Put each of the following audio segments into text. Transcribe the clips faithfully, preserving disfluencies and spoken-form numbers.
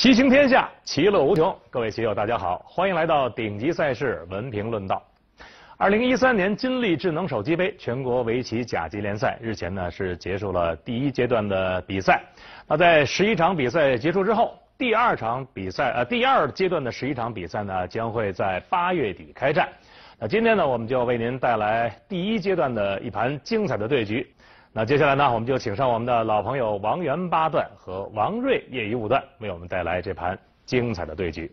棋行天下，其乐无穷。各位棋友，大家好，欢迎来到顶级赛事文评论道。二零一三年金立智能手机杯全国围棋甲级联赛日前呢是结束了第一阶段的比赛。那在十一场比赛结束之后，第二场比赛呃第二阶段的十一场比赛呢将会在八月底开战。那今天呢我们就为您带来第一阶段的一盘精彩的对局。那接下来呢，我们就请上我们的老朋友王源八段和王瑞业余五段，为我们带来这盘精彩的对局。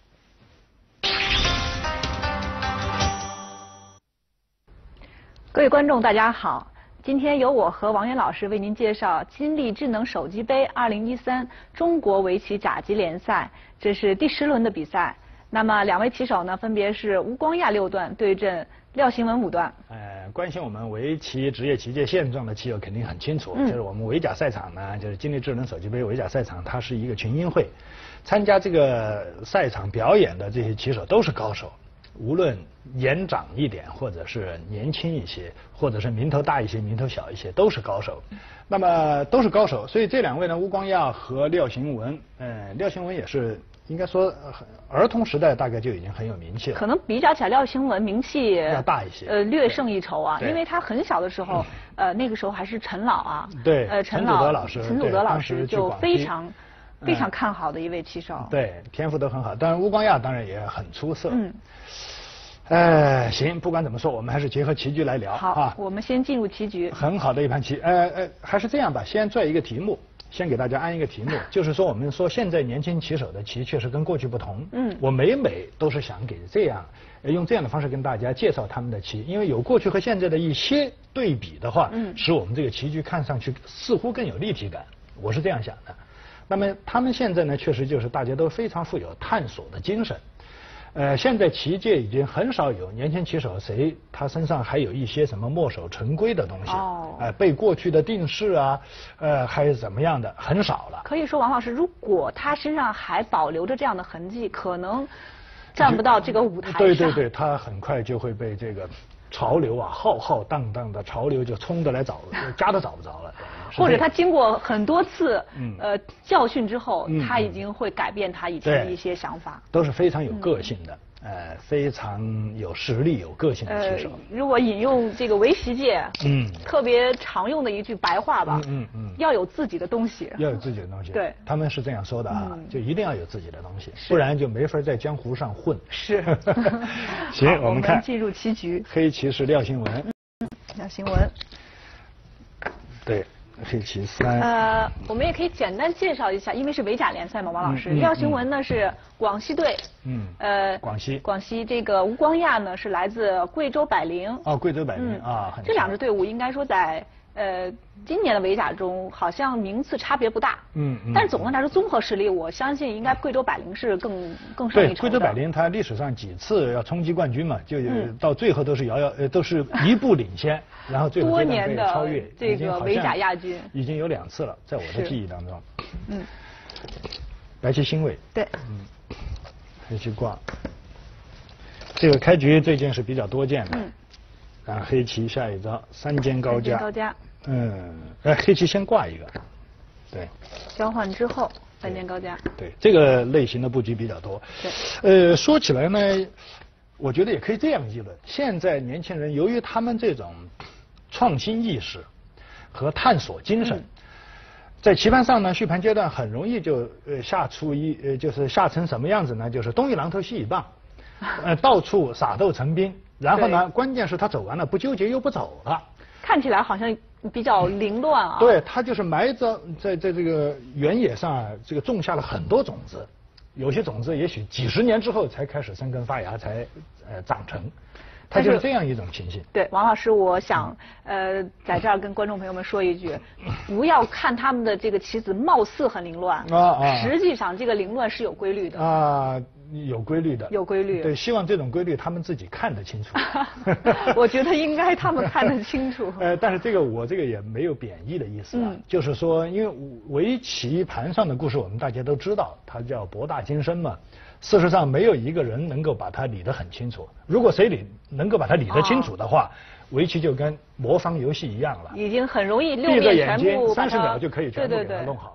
各位观众，大家好，今天由我和王源老师为您介绍金立智能手机杯二零一三中国围棋甲级联赛，这是第十轮的比赛。那么两位棋手呢，分别是吴光亚六段对阵廖行文五段。 呃，关心我们围棋职业棋界现状的棋友肯定很清楚， 嗯、 就是我们围甲赛场呢，就是金立智能手机杯围甲赛场，它是一个群英会，参加这个赛场表演的这些棋手都是高手，无论年长一点，或者是年轻一些，或者是名头大一些、名头小一些，都是高手。那么都是高手，所以这两位呢，吴光亚和廖行文，呃，廖行文也是。应该说，儿童时代大概就已经很有名气了。 可能比较起来，廖行文名气要大一些， 呃，略胜一筹啊。因为他很小的时候，呃，那个时候还是陈老啊。 对。 呃， 陈祖德老师。 陈祖德老师就非常非常看好的一位棋手。 对，天赋都很好。当然，吴光亚当然也很出色。 嗯。 呃，行，不管怎么说，我们还是结合棋局来聊。 好啊。我们先进入棋局。 很好的一盘棋。呃呃，还是这样吧，先拽一个题目。先给大家安一个题目，就是说我们说现在年轻棋手的棋确实跟过去不同。嗯，我每每都是想给这样用这样的方式跟大家介绍他们的棋，因为有过去和现在的一些对比的话，嗯，使我们这个棋局看上去似乎更有立体感。我是这样想的。那么他们现在呢，确实就是大家都非常富有探索的精神。呃，现在棋界已经很少有年轻棋手谁他身上还有一些什么墨守成规的东西，哦，呃，被过去的定式啊，呃，还是怎么样的，很少了。 可以说，王老师，如果他身上还保留着这样的痕迹，可能站不到这个舞台上。 对对对，他很快就会被这个潮流啊，浩浩荡荡的潮流就冲着来找，家都找不着了。 或者他经过很多次、嗯、呃教训之后、嗯，他已经会改变他以前的一些想法。 都是非常有个性的，嗯、呃，非常有实力、有个性的棋手。 呃、如果引用这个围棋界，嗯，特别常用的一句白话吧，嗯 嗯, 嗯，要有自己的东西。 要有自己的东西。 对， 他们是这样说的啊，嗯、就一定要有自己的东西，不然就没法在江湖上混。 是。 行，我们看。 我们进入棋局。 黑棋是廖行文。 嗯，廖行文。 对。黑棋三。 呃，我们也可以简单介绍一下，因为是围甲联赛嘛，王老师。廖、嗯嗯、行文呢是广西队。嗯。呃， 广西。 广西这个吴光亚呢是来自贵州百灵。 哦，贵州百灵、嗯、啊，很。 这两支队伍应该说在呃今年的围甲中好像名次差别不大。嗯嗯。但是总的来说，综合实力，我相信应该贵州百灵是更更胜一筹的。 对，贵州百灵它历史上几次要冲击冠军嘛，就到最后都是遥遥呃都是一步领先。然后最后多年的超越， 这个围甲亚军已经有两次了，在我的记忆当中。 嗯。 白棋星位。 对。 嗯。黑棋挂。这个开局这件是比较多见的。嗯。然后黑棋下一招三间高家。 高家。 嗯，哎，黑棋先挂一个。对。 交换之后三间高家。 对，这个类型的布局比较多。对。呃，说起来呢。我觉得也可以这样议论，现在年轻人由于他们这种创新意识和探索精神，嗯、在棋盘上呢，续盘阶段很容易就呃下出一呃就是下成什么样子呢？就是东一榔头西一棒，呃到处撒豆成兵，然后呢，关键是他走完了不纠结又不走了， 看起来好像比较凌乱啊。 对，他就是埋着在在这个原野上啊，这个种下了很多种子。有些种子也许几十年之后才开始生根发芽，才呃长成，它就是这样一种情形。 对，王老师，我想呃在这儿跟观众朋友们说一句，不要看他们的这个棋子貌似很凌乱，啊啊，实际上这个凌乱是有规律的。 啊，有规律的。 有规律。 对，希望这种规律他们自己看得清楚。 我觉得应该他们看得清楚。 呃，但是这个我这个也没有贬义的意思啊，嗯、就是说，因为围棋盘上的故事我们大家都知道，它叫博大精深嘛。事实上，没有一个人能够把它理得很清楚。如果谁理能够把它理得清楚的话，哦、围棋就跟魔方游戏一样了。 已经很容易六面全部闭着眼睛三十秒就可以全部给它弄好了。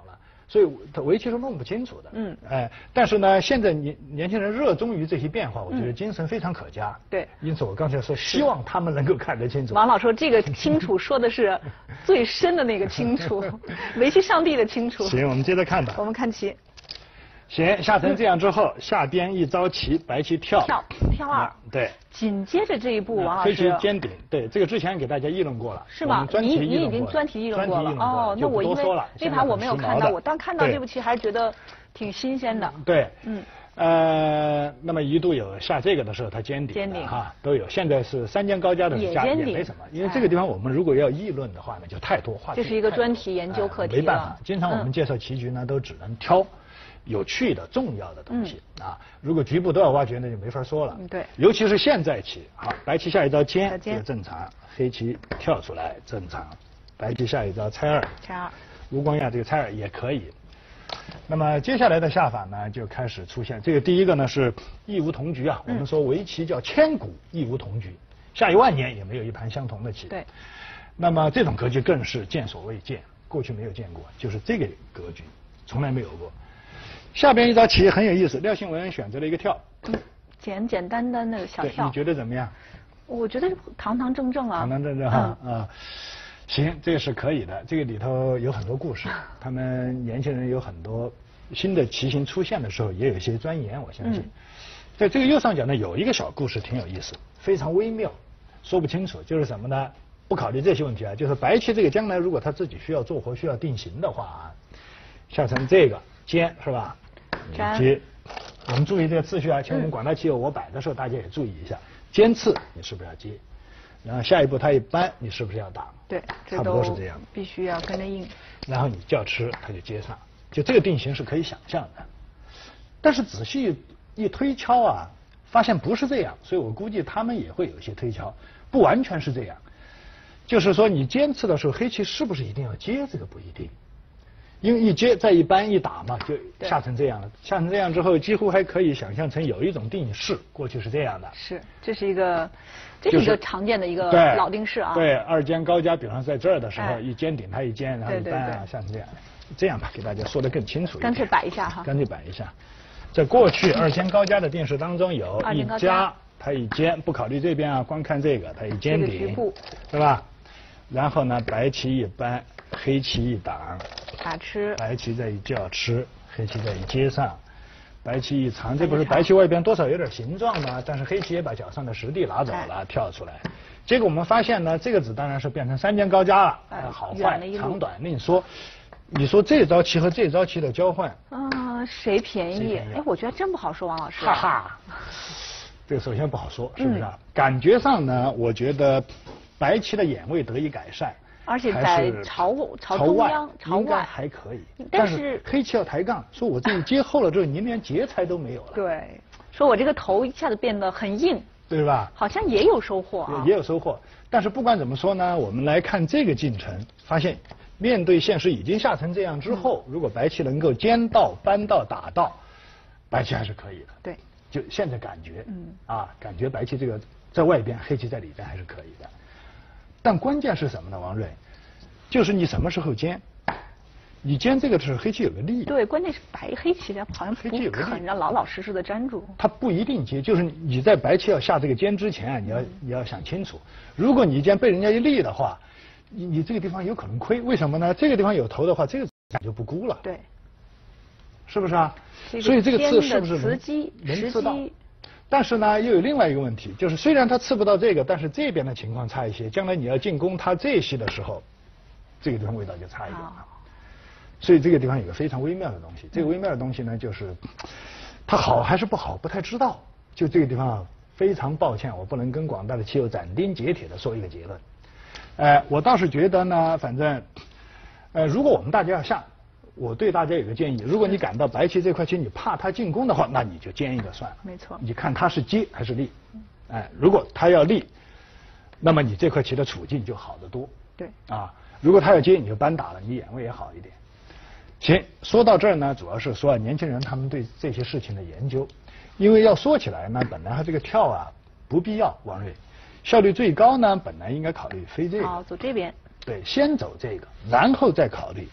所以他围棋是弄不清楚的。嗯，哎，但是呢，现在年年轻人热衷于这些变化，我觉得精神非常可嘉。 对， 因此我刚才说，希望他们能够看得清楚。 王老说这个清楚说的是最深的那个清楚，围棋上帝的清楚。 行，我们接着看吧。 我们看棋。 行，下成这样之后，下边一招棋，白棋跳， 跳跳二， 对。 紧接着这一步，王老师， 黑棋尖顶，对，这个之前给大家议论过了， 是吗？你你已经专题议论过了，哦，那我因为那盘我没有看到，我当看到这步棋还是觉得挺新鲜的。 对，嗯，呃，那么一度有下这个的时候，它尖顶， 尖顶哈都有，现在是三尖高加的也尖顶， 也没什么，因为这个地方我们如果要议论的话呢，就太多话题， 这是一个专题研究课题， 没办法，经常我们介绍棋局呢，都只能挑有趣的、重要的东西、嗯、啊！如果局部都要挖掘，那就没法说了。 嗯，对。 尤其是现在棋，好，白棋下一招尖，这个正常；黑棋跳出来，正常；白棋下一招拆二， 拆二。 吴光亚这个拆二也可以。那么接下来的下法呢，就开始出现。这个第一个呢是异无同局啊，嗯、我们说围棋叫千古异无同局，下一万年也没有一盘相同的棋。 对。 那么这种格局更是见所未见，过去没有见过，就是这个格局从来没有过。下边一招棋很有意思，廖信文选择了一个跳， 嗯，简简单单的小跳。 你觉得怎么样？ 我觉得堂堂正正啊。 堂堂正正哈、嗯、啊，行，这个是可以的。这个里头有很多故事，他们年轻人有很多新的棋形出现的时候，也有一些钻研，我相信。嗯、在这个右上角呢，有一个小故事挺有意思，非常微妙，说不清楚，就是什么呢？不考虑这些问题啊，就是白棋这个将来如果他自己需要做活、需要定型的话啊，下成这个尖是吧？接，我们注意这个次序啊，请我们广大棋友我摆的时候，大家也注意一下，尖刺你是不是要接？然后下一步它一扳，你是不是要打？ 对， 差不多是这样， 必须要跟着应。 然后你叫吃，它就接上，就这个定型是可以想象的。但是仔细一推敲啊，发现不是这样，所以我估计他们也会有一些推敲，不完全是这样。就是说你尖刺的时候，黑棋是不是一定要接？这个不一定。因为一接再一扳一打嘛，就下成这样了。下成这样之后，几乎还可以想象成有一种定式，过去是这样的。 是，这是一个，这是一个常见的一个老定式啊。 对，二尖高加，比方在这儿的时候，一尖顶它一尖，然后一扳啊，下成这样。这样吧，给大家说得更清楚一点。 干脆摆一下哈。 干脆摆一下，在过去二尖高加的定式当中有一加，它一尖，不考虑这边啊，光看这个，它一尖顶，对吧？然后呢，白棋一扳，黑棋一挡。 打吃， 白棋再一叫吃，黑棋再一接上，白棋一长，这不是白棋外边多少有点形状吗？但是黑棋也把脚上的实地拿走了，跳出来。结果我们发现呢，这个子当然是变成三尖高加了，哎、好坏长短另说。你说这招棋和这招棋的交换， 啊，谁便宜？哎，我觉得真不好说，王老师。 哈哈，这个首先不好说，是不是啊？嗯、感觉上呢，我觉得白棋的眼位得以改善。 而且在朝朝中央、朝外还可以， 但是黑棋要抬杠，说我这一接后了之后，您连劫财都没有了。 对，说我这个头一下子变得很硬， 对吧？ 好像也有收获啊， 也有收获。但是不管怎么说呢，我们来看这个进程，发现面对现实已经下成这样之后，如果白棋能够尖到、扳到、打到，白棋还是可以的。 对， 就现在感觉，嗯，啊，感觉白棋这个在外边，黑棋在里边还是可以的。但关键是什么呢，王瑞？就是你什么时候尖？你尖这个是黑棋有个力。 对，关键是白黑棋的好像不肯让老老实实的粘住。 它不一定接，就是你在白棋要下这个尖之前啊，你要你要想清楚，如果你一尖被人家一立的话，你你这个地方有可能亏，为什么呢？这个地方有头的话，这个就不孤了。 对。 是不是啊？所以这个刺是不是能能刺到？但是呢，又有另外一个问题，就是虽然它刺不到这个，但是这边的情况差一些。将来你要进攻它这些的时候，这个地方味道就差一点了。所以这个地方有个非常微妙的东西。这个微妙的东西呢，就是它好还是不好，不太知道。就这个地方啊，非常抱歉，我不能跟广大的棋友斩钉截铁的说一个结论。呃，我倒是觉得呢，反正，呃，如果我们大家要下。我对大家有个建议，如果你感到白棋这块棋你怕他进攻的话，那你就尖一个算了。 没错。 你看他是接还是立？哎，如果他要立，那么你这块棋的处境就好得多。 对。 啊，如果他要接，你就扳打了，你眼位也好一点。行，说到这儿呢，主要是说年轻人他们对这些事情的研究，因为要说起来呢，本来他这个跳啊不必要，王瑞，效率最高呢，本来应该考虑飞这个。 好，走这边。 对，先走这个，然后再考虑。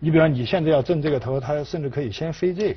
你比方你现在要正这个头，他甚至可以先飞这个，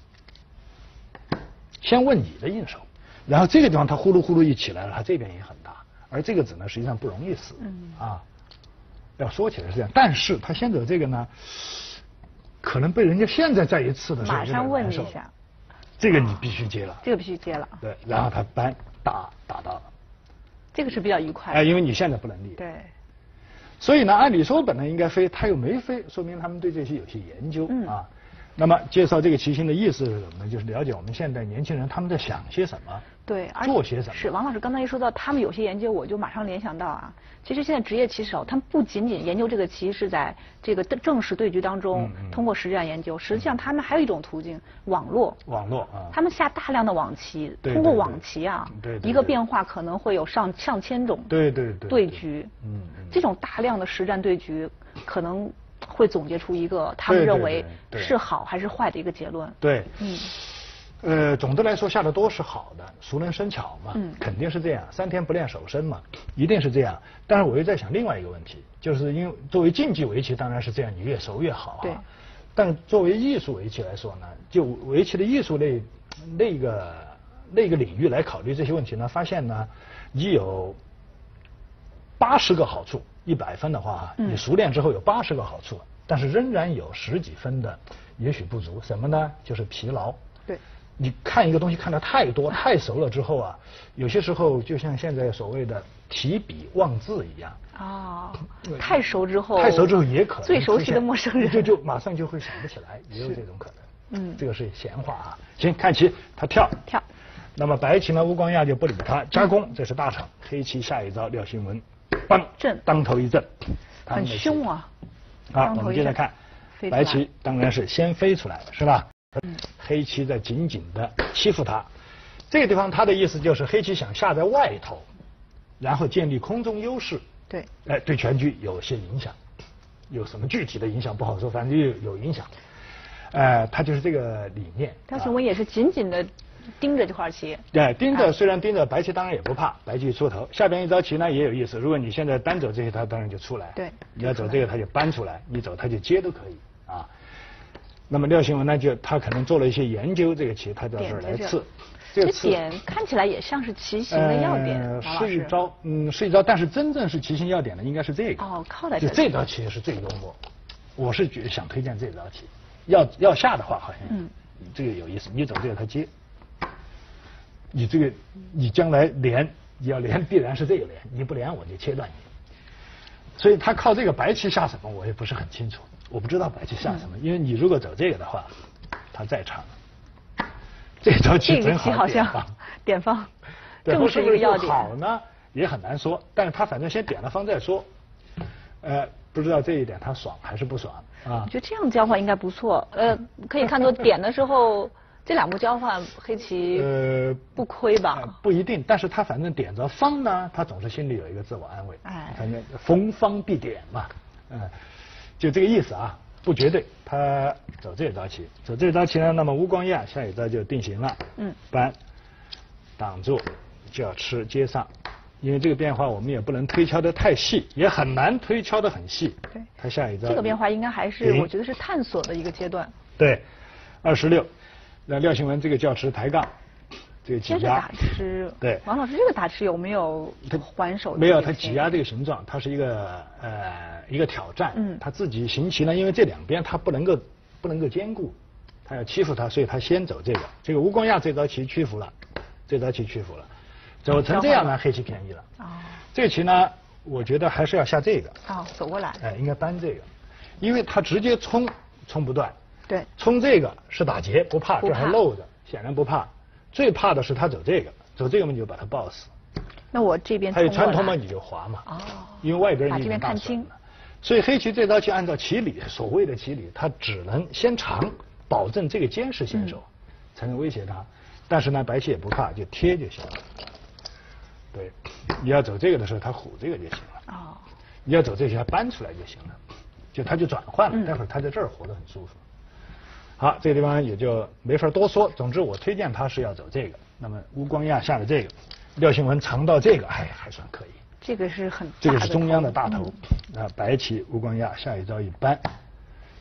先问你的应手，然后这个地方他呼噜呼噜一起来了，他这边也很大，而这个子呢实际上不容易死，嗯啊，要说起来是这样，但是他先走这个呢，可能被人家现在再一次的时候马上问你一下， 这个你必须接了， 这个必须接了， 对，然后他扳打打到了， 这个是比较愉快的， 哎，因为你现在不能立， 对。 所以呢，按理说本来应该飞，他又没飞，说明他们对这些有些研究、嗯、啊。那么介绍这个棋星的意思是什么呢？就是了解我们现在年轻人他们在想些什么， 对， 做些什么。 是王老师刚才一说到他们有些研究，我就马上联想到啊，其实现在职业棋手他们不仅仅研究这个棋是在这个正式对局当中、嗯嗯、通过实战研究，实际上他们还有一种途径，网络。网络啊。他们下大量的网棋， 对对对通过网棋啊， 对对对， 一个变化可能会有上上千种对对对对局，嗯，这种大量的实战对局可能会总结出一个他们认为是好还是坏的一个结论。 对，嗯，呃，总的来说下的多是好的，熟能生巧嘛，嗯，肯定是这样，三天不练手生嘛，一定是这样。但是我又在想另外一个问题，就是因为作为竞技围棋当然是这样，你越熟越好啊。 对。 但作为艺术围棋来说呢，就围棋的艺术类那个那个领域来考虑这些问题呢，发现呢，你有八十个好处。一百分的话，你熟练之后有八十个好处，嗯、但是仍然有十几分的也许不足。什么呢？就是疲劳。 对。 你看一个东西看得太多、太熟了之后啊，有些时候就像现在所谓的提笔忘字一样。 哦。太熟之后。 太熟之后也可能。 最熟悉的陌生人。 就就马上就会想不起来，也有这种可能。嗯。这个是闲话啊。行，看棋，他跳。 跳。 那么白棋呢？乌光亚就不理他，加攻，这是大场。黑棋下一招，廖新文。帮震， 当头一震， 很凶啊！ 好，我们接着看，白棋当然是先飞出来，是吧？嗯，黑棋在紧紧的欺负他。这个地方他的意思就是黑棋想下在外头，然后建立空中优势。 对， 哎，对全局有些影响，有什么具体的影响不好说，反正有有影响。呃，他就是这个理念。 廖新文也是紧紧的盯着这块棋， 对，盯着，虽然盯着，白棋当然也不怕，白棋出头。下边一招棋呢也有意思，如果你现在单走这些，它当然就出来。 对， 你要走这个，它就搬出来；你走它就接都可以啊。那么廖新文呢，就他可能做了一些研究，这个棋他到这儿来刺。 这点看起来也像是棋形的要点， 呃，是一招，嗯，是一招，但是真正是棋形要点的应该是这个。 哦，靠在这。 就这招棋是最幽默，我是觉得想推荐这招棋。要要下的话，好像嗯，这个有意思，你走这个他接。你这个，你将来连你要连必然是这个连，你不连我就切断你。所以他靠这个白棋下什么，我也不是很清楚，我不知道白棋下什么，因为你如果走这个的话，他再长。这招棋真好点方， 点方， 正是一个要点。 好呢，也很难说，但是他反正先点了方再说。呃，不知道这一点他爽还是不爽啊？ 我觉得这样交换应该不错，呃，可以看作点的时候。这两步交换，黑棋呃不亏吧、呃？ 不一定，但是他反正点着方呢，他总是心里有一个自我安慰。哎，反正逢方必点嘛，嗯、呃，就这个意思啊，不绝对。他走这招棋，走这招棋呢，那么乌光亚下一招就定型了。嗯，扳，挡住，就要吃接上，因为这个变化我们也不能推敲得太细，也很难推敲得很细。 对， 他下一招这个变化应该还是我觉得是探索的一个阶段。 对，二十六。那廖新文这个叫吃抬杠，这个挤压。 打吃。 对。 王老师，这个打吃有没有还手？ 没有，他挤压这个形状，它是一个呃一个挑战。嗯。他自己行棋呢，因为这两边他不能够不能够兼顾，他要欺负他，所以他先走这个。这个乌光亚这招棋屈服了，这招棋屈服了，走成这样呢，黑棋便宜了。哦。这个棋呢，我觉得还是要下这个。 哦，走过来。 哎，应该扳这个，因为他直接冲冲不断。 对， 冲这个是打劫，不怕，这还露着，显然不怕。最怕的是他走这个，走这个嘛你就把他抱死。 那我这边他一穿通嘛你就滑嘛。哦。因为外边你已经看清。 所以黑棋这招棋按照棋理，所谓的棋理，他只能先长，保证这个坚实先手，嗯、才能威胁他。但是呢，白棋也不怕，就贴就行了。对，你要走这个的时候，他虎这个就行了。哦。你要走这些，他搬出来就行了，就他就转换了，嗯、待会儿他在这儿活得很舒服。好，这个地方也就没法多说。总之，我推荐他是要走这个。那么乌光亚下的这个，廖新文藏到这个，哎，还算可以。 这个是很大的这个是中央的大头。那、嗯、白棋乌光亚下一招一扳，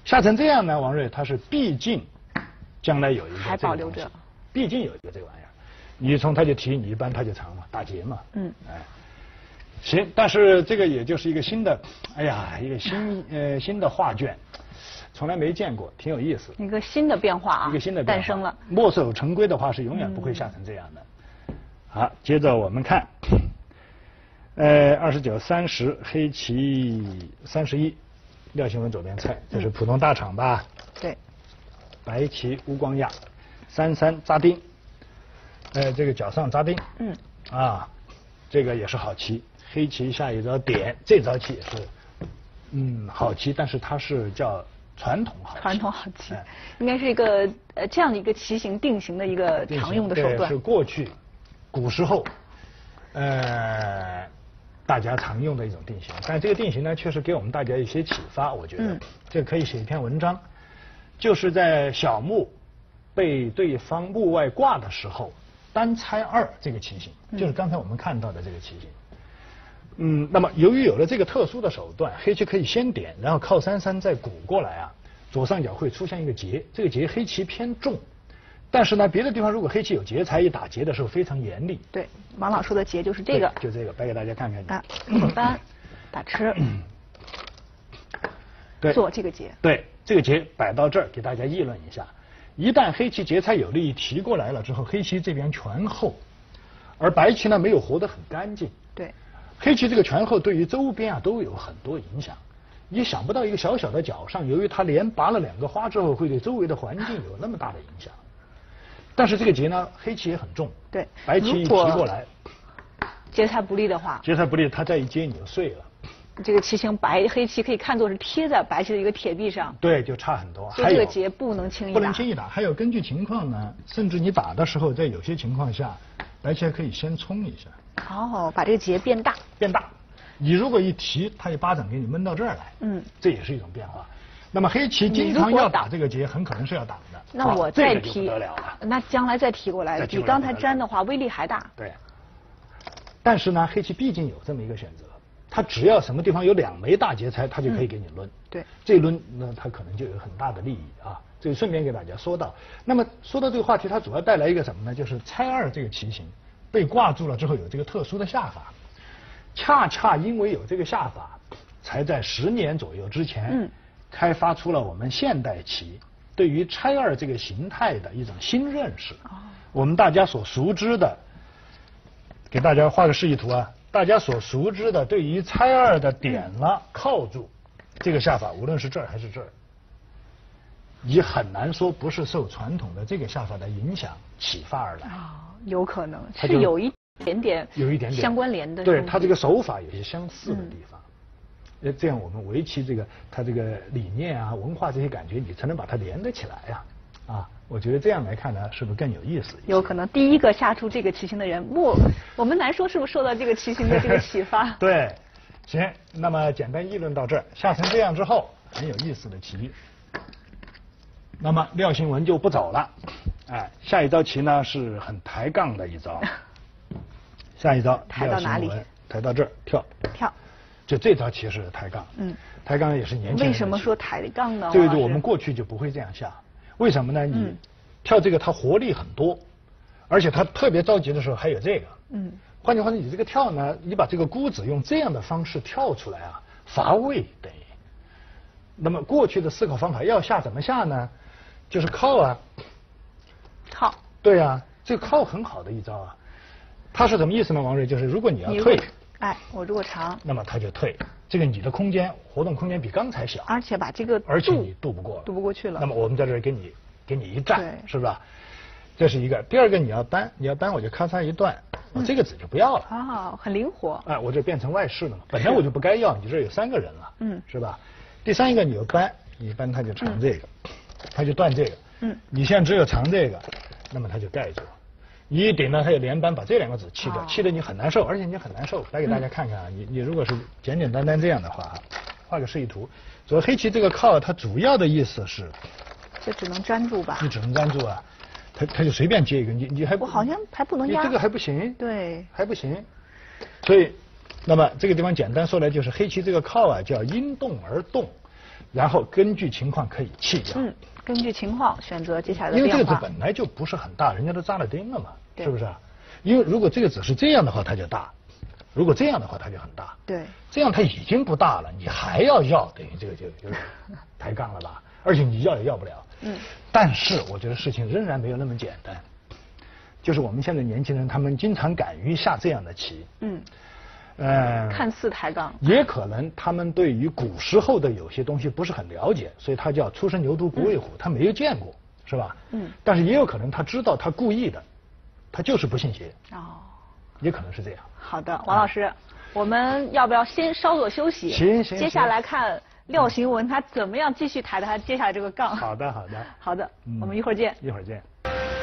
下成这样呢，王瑞他是毕竟将来有一个还保留着， 毕竟有一个这个玩意儿。你从他就提，你一般他就长嘛，打结嘛。嗯。哎。行，但是这个也就是一个新的，哎呀，一个新呃新的画卷，从来没见过，挺有意思。 一个新的变化啊， 一个新的诞生了。 墨守成规的话是永远不会下成这样的。嗯、好，接着我们看，呃，二十九、三十，黑棋三十一，廖新文左边菜，这是浦东大厂吧？ 对。 白棋乌光亚，三三扎丁，呃，这个脚上扎丁。嗯。啊，这个也是好棋。黑棋下一招点，这招棋也是，嗯，好棋，但是它是叫传统好棋。 传统好棋，哎、应该是一个呃这样的一个棋形定型的一个常用的手段。 对，是过去古时候，呃，大家常用的一种定型。但这个定型呢，确实给我们大家一些启发，我觉得、嗯、这可以写一篇文章，就是在小目被对方目外挂的时候，单拆二这个棋形，就是刚才我们看到的这个棋形。嗯，那么由于有了这个特殊的手段，黑棋可以先点，然后靠三三再鼓过来啊，左上角会出现一个劫，这个劫黑棋偏重，但是呢，别的地方如果黑棋有劫财，一打劫的时候非常严厉。 对，王老说的劫就是这个， 就这个，摆给大家看看。 啊，左单打吃， 对， 做这个劫。 对，这个劫摆到这儿，给大家议论一下。一旦黑棋劫财有力提过来了之后，黑棋这边全后，而白棋呢没有活得很干净。 对。 黑棋这个全后对于周边啊都有很多影响，你想不到一个小小的角上，由于它连拔了两个花之后，会对周围的环境有那么大的影响。但是这个劫呢，黑棋也很重， 对， 白棋一提过来， 劫财不利的话， 劫财不利，它再一接你就碎了。 这个棋形白黑棋可以看作是贴在白棋的一个铁壁上， 对，就差很多。 所以这个劫不能轻易打， 不能轻易打。还有根据情况呢，甚至你打的时候，在有些情况下，白棋还可以先冲一下。 哦，把这个劫变大， 变大。你如果一提，他一巴掌给你闷到这儿来，嗯，这也是一种变化。那么黑棋经常要打这个劫，很可能是要挡的。 那我再提， 得了了。 那将来再提过来，比刚才粘的话威力还大。 对。但是呢，黑棋毕竟有这么一个选择，他只要什么地方有两枚大劫财，他就可以给你抡。 对。 这抡，那他可能就有很大的利益啊。这个顺便给大家说到。那么说到这个话题，它主要带来一个什么呢？就是拆二这个棋形。被挂住了之后有这个特殊的下法，恰恰因为有这个下法，才在十年左右之前，嗯，开发出了我们现代棋对于拆二这个形态的一种新认识。哦，我们大家所熟知的，给大家画个示意图啊，大家所熟知的对于拆二的点了靠住这个下法，无论是这儿还是这儿，你很难说不是受传统的这个下法的影响启发而来。 啊，有可能是有一点点有一点点相关联的。 对，它这个手法有些相似的地方。呃，这样我们围棋这个它这个理念啊、文化这些感觉，你才能把它连得起来呀。啊，我觉得这样来看呢，是不是更有意思？ 有可能第一个下出这个棋形的人，我我们难说是不是受到这个棋形的这个启发。 对，行，那么简单议论到这儿，下成这样之后，很有意思的棋。那么廖新文就不走了，哎，下一招棋呢是很抬杠的一招。下一招抬到哪里？ 抬到这儿跳。 跳。 就这招棋是抬杠。嗯。抬杠也是年轻人。 为什么说抬杠呢？ 这个就我们过去就不会这样下，为什么呢？你跳这个它活力很多，而且它特别着急的时候还有这个。嗯。换句话说，你这个跳呢，你把这个孤子用这样的方式跳出来啊，乏味等于。那么过去的思考方法要下怎么下呢？就是靠啊， 靠， 对啊，这个靠很好的一招啊。它是什么意思呢？王瑞，就是如果你要退， 哎，我如果长， 那么它就退。这个你的空间活动空间比刚才小， 而且把这个而且你渡不过了， 渡不过去了。 那么我们在这儿给你给你一站，是吧？这是一个。第二个你要搬，你要搬我就咔嚓一断，我这个子就不要了。 啊，很灵活。 哎，我这变成外士了嘛，本来我就不该要，你这有三个人了，嗯，是吧？第三一个你要搬，你搬它就长这个。它就断这个，嗯，你现在只有长这个，那么它就盖住。你一顶呢，它有连扳，把这两个子气掉，气得你很难受，而且你很难受。来给大家看看啊，你你如果是简简单单这样的话，画个示意图。主要黑棋这个靠，它主要的意思是， 就只能粘住吧？ 你只能粘住啊，它它就随便接一个，你你还我好像还不能压， 你这个还不行， 对， 还不行。所以，那么这个地方简单说来就是黑棋这个靠啊，叫因动而动。 然后根据情况可以弃掉。 嗯，根据情况选择接下来的因为变化。 这个子本来就不是很大，人家都扎了钉了嘛，是不是啊？因为如果这个子是这样的话，它就大；如果这样的话，它就很大。 对。 这样它已经不大了，你还要要，等于这个就有点抬杠了吧？而且你要也要不了。嗯。但是我觉得事情仍然没有那么简单。就是我们现在年轻人，他们经常敢于下这样的棋。嗯。呃， 看似抬杠。 也可能他们对于古时候的有些东西不是很了解，所以他叫初生牛犊不畏虎，嗯、他没有见过，是吧？嗯。但是也有可能他知道他故意的，他就是不信邪。哦。也可能是这样。 好的，王老师，嗯、我们要不要先稍作休息？ 行行。 接下来看廖行文他怎么样继续抬他接下来这个杠。 好的，好的。 好的，嗯、我们一会儿见。 一会儿见。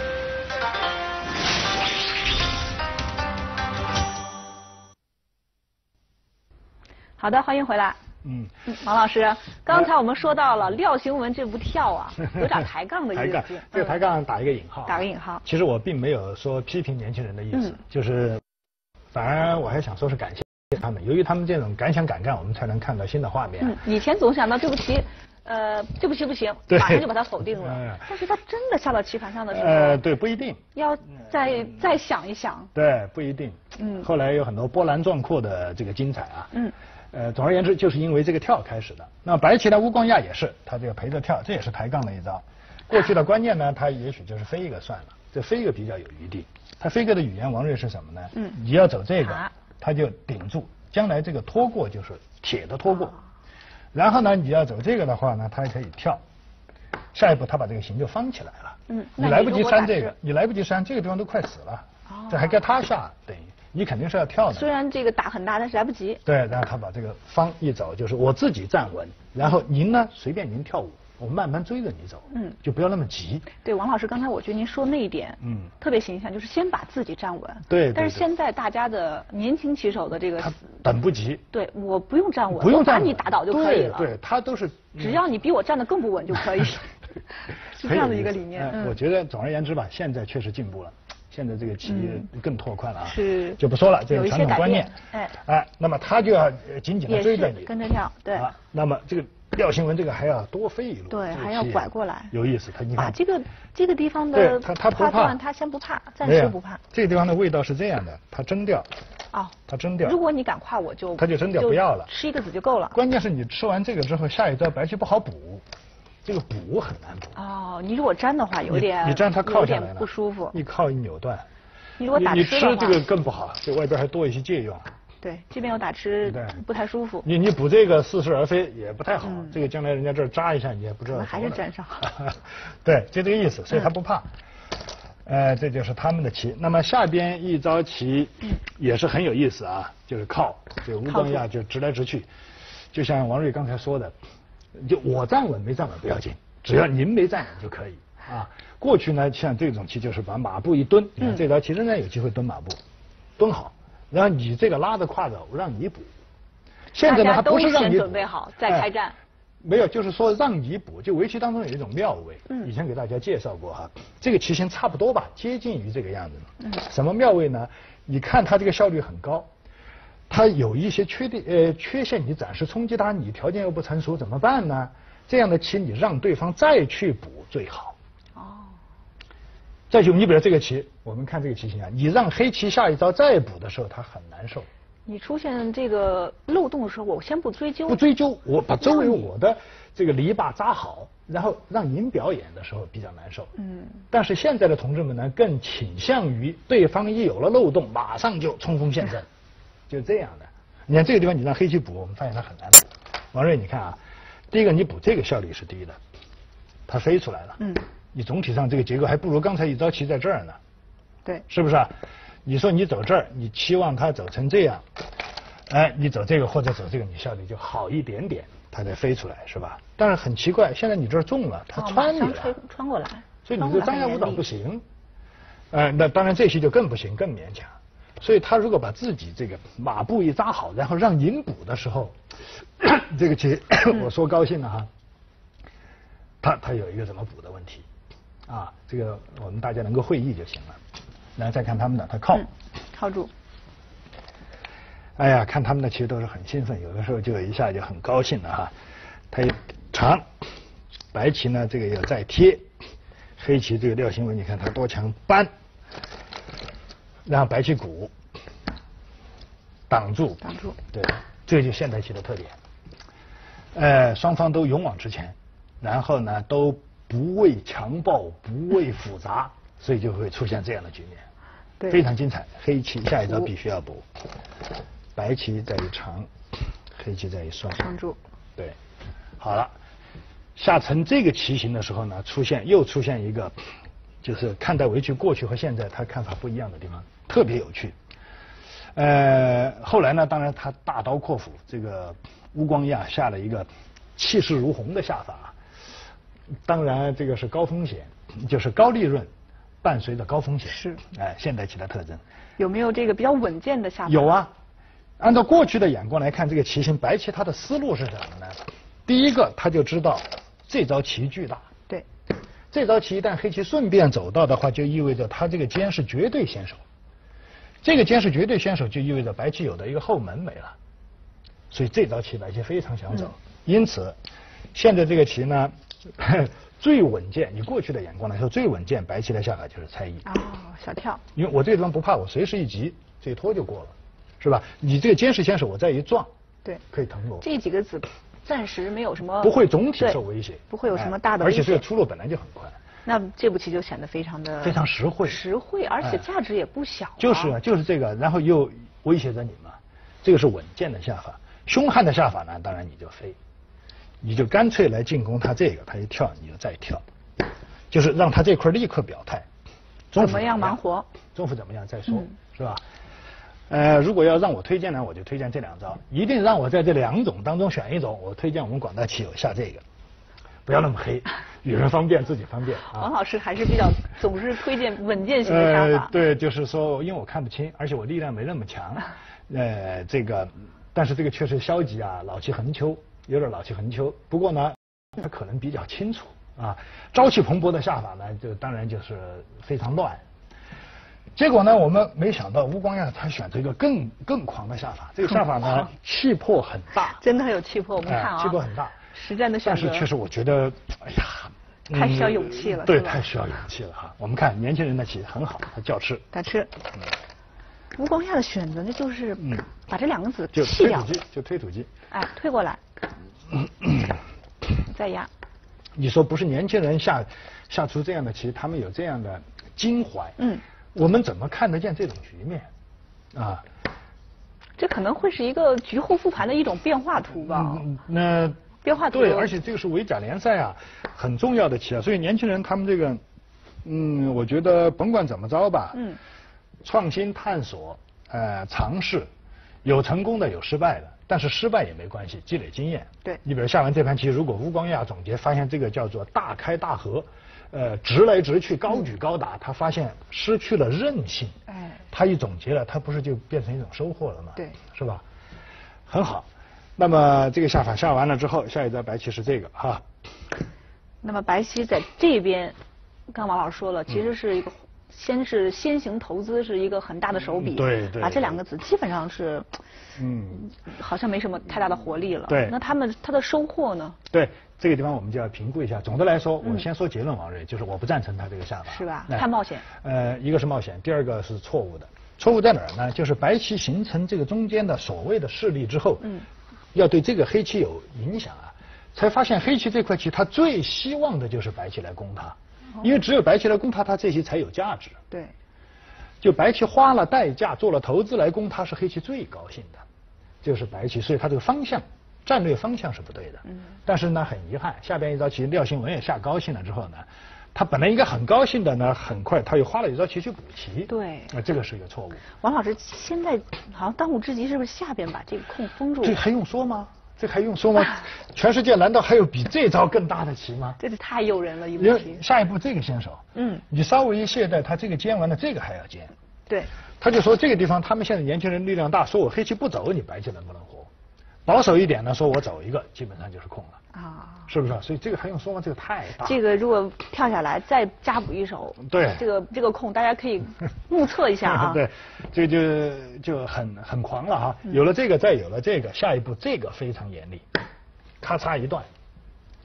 好的，欢迎回来。嗯，王老师，刚才我们说到了廖行文这部跳啊，有点抬杠的意思。 抬杠，这个抬杠打一个引号。 打个引号。 其实我并没有说批评年轻人的意思，嗯、就是反而我还想说是感谢他们，由于他们这种敢想敢干，我们才能看到新的画面。 嗯，以前总想到这步棋，呃，这步棋不行，马上就把它否定了。嗯、但是他真的下到棋盘上的时候， 呃，对，不一定。 要再再想一想。 对，不一定。嗯。后来有很多波澜壮阔的这个精彩啊。嗯。呃，总而言之，就是因为这个跳开始的。那白棋呢，乌光亚也是，他这个陪着跳，这也是抬杠的一招。过去的观念呢，他也许就是飞一个算了，这飞一个比较有余地。他飞一个的语言，王瑞是什么呢？嗯，你要走这个，他就顶住，将来这个拖过就是铁的拖过。然后呢，你要走这个的话呢，他还可以跳。下一步他把这个形就方起来了。嗯，你来不及扇这个，你来不及扇这个地方都快死了。哦，这还该他下，等于。你肯定是要跳的， 虽然这个打很大，但是来不及。 对，然后他把这个方一走，就是我自己站稳，然后您呢随便您跳舞，我慢慢追着你走，嗯，就不要那么急。 对，王老师，刚才我觉得您说那一点，嗯，特别形象，就是先把自己站稳。 对。 但是现在大家的年轻棋手的这个， 他等不及。 对，我不用站稳， 不用站稳， 把你打倒就可以了。 对，对他都是， 只要你比我站得更不稳就可以。是这样的一个理念。 嗯，我觉得总而言之吧，现在确实进步了。现在这个棋更拓宽了啊， 是就不说了，这个传统观念， 哎哎，那么他就要紧紧的追着你， 跟着跳，对啊， 那么这个廖行文这个还要多飞一路， 对，还要拐过来， 有意思，他你看这个这个地方的他他不怕， 他先不怕，暂时不怕， 这个地方的味道是这样的，他争掉，哦，他争掉， 如果你敢跨我就他就争掉不要了， 吃一个子就够了， 关键是你吃完这个之后，下一招白棋不好补。这个补很难补哦，你如果粘的话有点你粘它靠下来了不舒服， 一靠一扭断。 你如果打吃你吃这个更不好，这外边还多一些借用。 对，这边有打吃，对，不太舒服。 你你补这个似是而非也不太好，嗯、这个将来人家这儿扎一下你也不知道。 还是粘上。 对，就这个意思，所以他不怕。嗯、呃，这就是他们的棋。那么下边一招棋也是很有意思啊，就是靠这个乌光亚就直来直去，就像王瑞刚才说的。就我站稳没站稳不要紧，只要您没站稳就可以啊。过去呢，像这种棋就是把马步一蹲，你看这招棋仍然有机会蹲马步，蹲好，然后你这个拉着胯着让你补。现在呢，它不是让你准备好再开战、哎， 没有，就是说让你补。就围棋当中有一种妙位，嗯，以前给大家介绍过哈，这个棋形差不多吧，接近于这个样子。嗯，什么妙位呢？你看它这个效率很高。它有一些缺点，呃，缺陷你暂时冲击它，你条件又不成熟，怎么办呢？这样的棋你让对方再去补最好。哦。再就你比如这个棋，我们看这个棋形啊，你让黑棋下一招再补的时候，它很难受。 你出现这个漏洞的时候，我先不追究。 不追究，我把周围我的这个篱笆扎好，然后让您表演的时候比较难受。嗯。但是现在的同志们呢，更倾向于对方一有了漏洞，马上就冲锋陷阵。就这样的，你看这个地方你让黑棋补，我们发现它很难补。王瑞，你看啊，第一个你补这个效率是低的，它飞出来了。嗯。你总体上这个结构还不如刚才一招棋在这儿呢。 对。 是不是啊？你说你走这儿，你期望它走成这样，哎，你走这个或者走这个，你效率就好一点点，它再飞出来，是吧？但是很奇怪，现在你这儿中了，它穿你了， 哦、穿过来， 所以你这张牙舞爪不行。呃，那当然这些就更不行，更勉强。所以他如果把自己这个马步一扎好，然后让您补的时候，这个棋我说高兴了哈，他他有一个怎么补的问题啊，这个我们大家能够会意就行了。来再看他们的，他靠、嗯、 靠住。 哎呀，看他们的其实都是很兴奋，有的时候就一下就很高兴了哈。他长，白棋呢这个要再贴，黑棋这个廖新文你看他多强搬，让白棋鼓挡住， 挡住， 对，这就是现代棋的特点。呃，双方都勇往直前，然后呢都不畏强暴，不畏复杂，所以就会出现这样的局面， 对， 非常精彩。黑棋下一招必须要补，白棋在于长，黑棋在于双， 双住， 对，好了，下成这个棋形的时候呢，出现又出现一个，就是看待围棋过去和现在他看法不一样的地方，特别有趣。呃，后来呢，当然他大刀阔斧，这个乌光亚下了一个气势如虹的下法，当然这个是高风险，就是高利润伴随着高风险， 是， 哎、呃，现代棋的特征。 有没有这个比较稳健的下法？ 有啊，按照过去的眼光来看，这个棋形白棋它的思路是什么呢？第一个，他就知道这招棋巨大， 对， 这招棋一旦黑棋顺便走到的话，就意味着他这个尖是绝对先手。这个尖是绝对先手，就意味着白棋有的一个后门没了，所以这招棋白棋非常想走。嗯、因此，现在这个棋呢，最稳健，以过去的眼光来说，最稳健白棋的下法就是猜疑。 哦，小跳。 因为我这个地方不怕，我随时一急，这一拖就过了，是吧？你这个尖是先手，我再一撞， 对， 可以腾挪。 这几个子暂时没有什么， 不会总体受威胁， 不会有什么大的威胁， 而且这个出路本来就很快。 那这步棋就显得非常的非常实惠， 实惠，而且价值也不小、啊哎。就是啊，就是这个，然后又威胁着你嘛，这个是稳健的下法。凶悍的下法呢，当然你就飞，你就干脆来进攻他这个，他一跳你就再跳，就是让他这块立刻表态。 怎么样忙活？ 中府怎么样再说， 嗯、 是吧？呃，如果要让我推荐呢，我就推荐这两招。一定让我在这两种当中选一种，我推荐我们广大棋友下这个。不要那么黑，与人方便自己方便。啊、 王老师还是比较总是推荐稳健型的下法。 呃，对，就是说，因为我看不清，而且我力量没那么强，呃，这个，但是这个确实消极啊，老气横秋，有点老气横秋。不过呢，他可能比较清楚啊，朝气蓬勃的下法呢，就当然就是非常乱。结果呢，我们没想到乌光亚他选择一个更更狂的下法，这个下法呢气魄很大， 真的很有气魄。我们看啊， 哎、气魄很大。 实战的选择， 但是确实我觉得，哎呀， 太需要勇气了。 嗯、对，太需要勇气了哈。我们看年轻人的棋很好，他叫吃。 打吃。嗯、乌光亚的选择呢，就是嗯，把这两个子就弃掉， 就推土机，就推土机。 哎，推过来，再压。 你说不是年轻人下下出这样的棋，他们有这样的襟怀。 嗯。 我们怎么看得见这种局面？啊。 这可能会是一个局后复盘的一种变化图吧。 嗯，那变化图对，而且这个是围甲联赛啊，很重要的棋啊，所以年轻人他们这个，嗯，我觉得甭管怎么着吧， 嗯， 创新探索，呃，尝试，有成功的，有失败的，但是失败也没关系，积累经验。 对， 你比如下完这盘棋，如果乌光亚总结发现这个叫做大开大合。呃，直来直去，高举高打，他发现失去了韧性。 哎， 他一总结了，他不是就变成一种收获了吗？ 对， 是吧？很好。那么这个下法下完了之后，下一招白棋是这个哈。 那么白棋在这边，刚王老师说了，其实是一个、嗯、先是先行投资是一个很大的手笔， 嗯、对对， 把这两个子基本上是，嗯，好像没什么太大的活力了。 对， 那他们他的收获呢？ 对。这个地方我们就要评估一下。总的来说，我先说结论，王瑞，就是我不赞成他这个下法， 是吧？太冒险。 呃，一个是冒险，第二个是错误的。错误在哪儿呢？就是白棋形成这个中间的所谓的势力之后，嗯，要对这个黑棋有影响啊，才发现黑棋这块棋，他最希望的就是白棋来攻它，因为只有白棋来攻它，它这棋才有价值。 对。 就白棋花了代价做了投资来攻它，是黑棋最高兴的，就是白棋，所以它这个方向。战略方向是不对的，嗯，但是呢，很遗憾，下边一招棋廖新文也下高兴了之后呢，他本来应该很高兴的呢，很快他又花了一招棋去补棋， 对， 那、呃、这个是一个错误。 王老师，现在好像当务之急是不是下边把这个空封住？ 这还用说吗？这还用说吗？全世界难道还有比这招更大的棋吗？ 这是太诱人了，一步棋。 下一步这个先手，嗯，你稍微一懈怠，他这个尖完了，这个还要尖。 对。 他就说这个地方他们现在年轻人力量大，说我黑棋不走，你白棋能不能活？保守一点呢，说我走一个，基本上就是空了啊，是不是？所以这个还用说吗？这个太大。 这个如果跳下来再加补一手， 对， 这个这个空大家可以目测一下啊。 对，这就就很很狂了哈。有了这个，再有了这个，下一步这个非常严厉，咔嚓一断，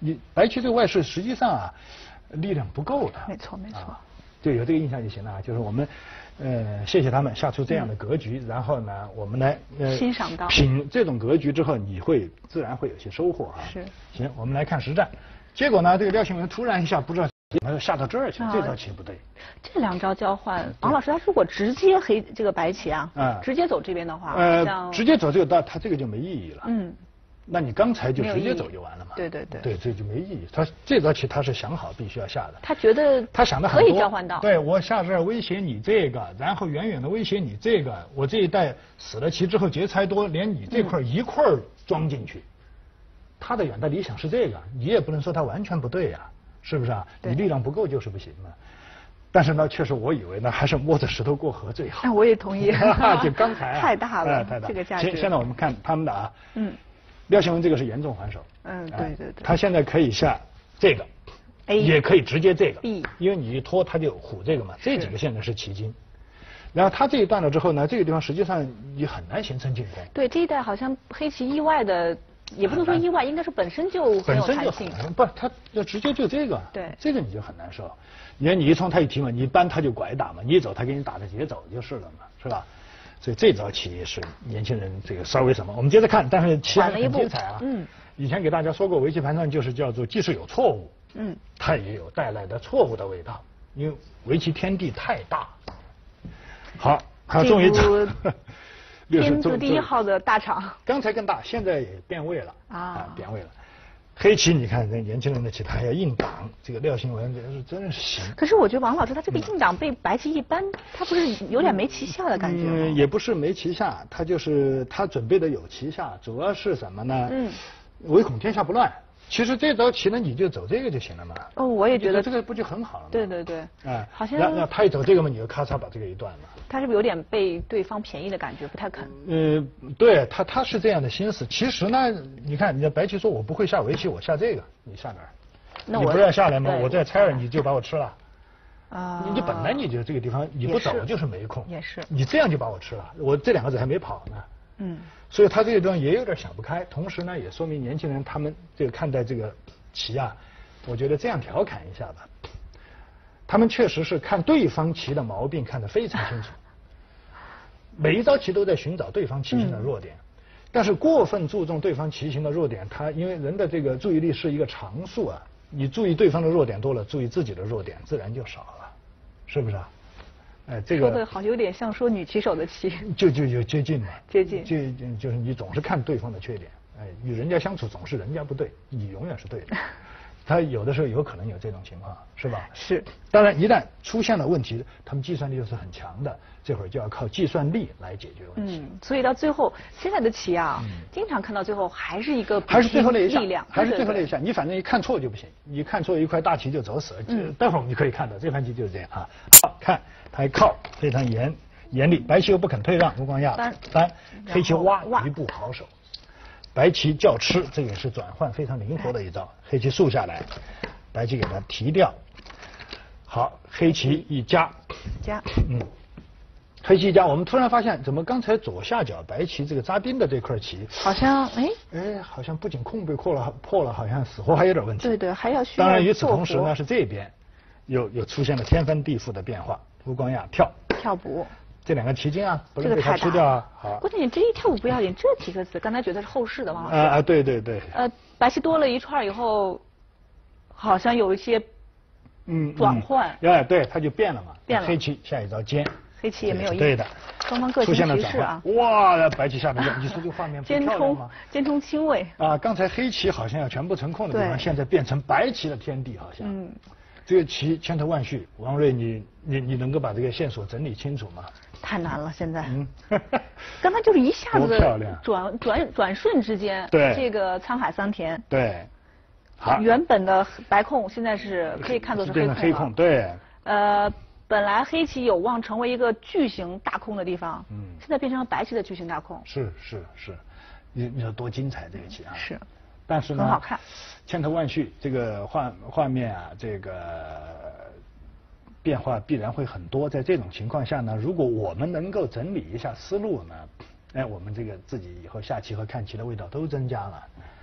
你白棋这个外势实际上啊，力量不够的。 没错没错。啊， 对，有这个印象就行了啊。就是我们，呃，谢谢他们下出这样的格局，嗯、然后呢，我们来呃欣赏到品这种格局之后，你会自然会有些收获啊。 是。 行，我们来看实战。结果呢，这个廖新文突然一下不知道怎么下到这儿去了，这招棋不对。 这两招交换，王老师他如果直接黑这个白棋啊，嗯，直接走这边的话， 呃，直接走这个道，他这个就没意义了。 嗯。 那你刚才就直接走就完了嘛？ 对对对。 对，这就没意义。他这招棋他是想好必须要下的。 他觉得他想的可以交换到。 对，我下这儿威胁你这个，然后远远的威胁你这个，我这一带死了棋之后劫财多，连你这块一块儿装进去。嗯、他的远大理想是这个，你也不能说他完全不对呀、啊，是不是啊？你力量不够就是不行嘛。但是呢，确实我以为呢，还是摸着石头过河最好。 哎，我也同意。 就刚才、啊、 太大了， 哎、太大。 这个价值。 现现在我们看他们的啊， 嗯。 廖新文这个是严重还手， 嗯，对对对。 他现在可以下这个， A 也可以直接这个 B， 因为你一拖他就虎这个嘛，这几个现在是奇经。然后他这一段了之后呢，这个地方实际上也很难形成进攻。 对，这一带好像黑棋意外的，也不能说意外，应该是本身就很有弹性。 不，他就直接就这个， 对， 这个你就很难受。你看你一冲他一提嘛，你一扳他就拐打嘛，你一走他给你打着节走就是了嘛，是吧？所以这招棋是年轻人这个稍微什么，我们接着看，但是棋还是很精彩啊。嗯。以前给大家说过，围棋盘上就是叫做，即使有错误，嗯，它也有带来的错误的味道，因为围棋天地太大。好，他终于找天字第一号的大厂。 刚才更大，现在也变位了啊，啊变位了。黑棋，你看这年轻人的棋，他还要硬挡，这个廖新文真是真是行。 可是我觉得王老师他这个硬挡被白棋一扳，他不是有点没棋下的感觉吗？ 嗯，也不是没棋下，他就是他准备的有棋下，主要是什么呢？嗯，唯恐天下不乱。其实这招棋呢，你就走这个就行了嘛。 哦，我也觉得这个不就很好了吗？ 对对对。 哎， 好像让让他一走这个嘛，你就咔嚓把这个一断了。 他是不是有点被对方便宜的感觉，不太肯？ 呃，对他他是这样的心思。其实呢，你看，你的白棋说我不会下围棋，我下这个，你下哪儿？ 那你不是要下来吗？我再拆了你就把我吃了。 啊。 你本来你就这个地方你不走就是没空。 也是。 你这样就把我吃了，我这两个子还没跑呢。 嗯。 所以他这个地方也有点想不开，同时呢，也说明年轻人他们这个看待这个棋啊，我觉得这样调侃一下吧，他们确实是看对方棋的毛病看得非常清楚，每一招棋都在寻找对方棋形的弱点，嗯、但是过分注重对方棋形的弱点，他因为人的这个注意力是一个常数啊，你注意对方的弱点多了，注意自己的弱点自然就少了，是不是啊？哎，这个说的好像有点像说女棋手的棋， 就就就接近嘛， 接近， 就就是你总是看对方的缺点，哎，与人家相处总是人家不对，你永远是对的。他有的时候有可能有这种情况，是吧？ 是。 当然，一旦出现了问题，他们计算力又是很强的，这会儿就要靠计算力来解决问题。 嗯，所以到最后，现在的棋啊，嗯、经常看到最后还是一个还是最后那一下， 力量， 还是最后那一下。你反正一看错就不行，你看错一块大棋就走死了。嗯。待会儿我们就可以看到这盘棋就是这样啊。好，看他一靠非常严严厉，白棋又不肯退让，吴光亚单，黑棋挖一步好手。白棋叫吃，这也是转换非常灵活的一招。黑棋竖下来，白棋给它提掉。好，黑棋一夹， 夹， 嗯，黑棋一夹，我们突然发现，怎么刚才左下角白棋这个扎钉的这块棋， 好像哎哎，好像不仅空被破了破了，好像死活还有点问题。 对对，还要需要。 当然，与此同时呢，是这边又又出现了天翻地覆的变化。吴光亚跳跳补。 这两个棋筋啊，不能被他吃掉啊！好， 关键你这一跳舞不要紧，这几个字刚才觉得是后世的王老师。 啊啊，对对对。 呃，白棋多了一串以后，好像有一些嗯转换。 哎，对，它就变了嘛。 变了。 黑棋下一招尖。 黑棋也没有对的。 双方各出现了提示啊。 哇，白棋下面你说这个画面不漂亮吗？ 尖冲轻位。 啊，刚才黑棋好像要全部成空的地方，现在变成白棋的天地，好像。嗯。这个棋千头万绪，王瑞，你你你能够把这个线索整理清楚吗？ 太难了，现在。嗯，刚才就是一下子转转转瞬之间， 对这个沧海桑田。 对，好。 原本的白空现在是可以看作是黑空了。 黑空，对。 呃，本来黑棋有望成为一个巨型大空的地方，嗯，现在变成了白棋的巨型大空。 是是是，你你说多精彩这个棋啊！ 是。 但是呢， 很好看。 千头万绪，这个画画面啊，这个。变化必然会很多，在这种情况下呢，如果我们能够整理一下思路呢，哎，我们这个自己以后下棋和看棋的味道都增加了。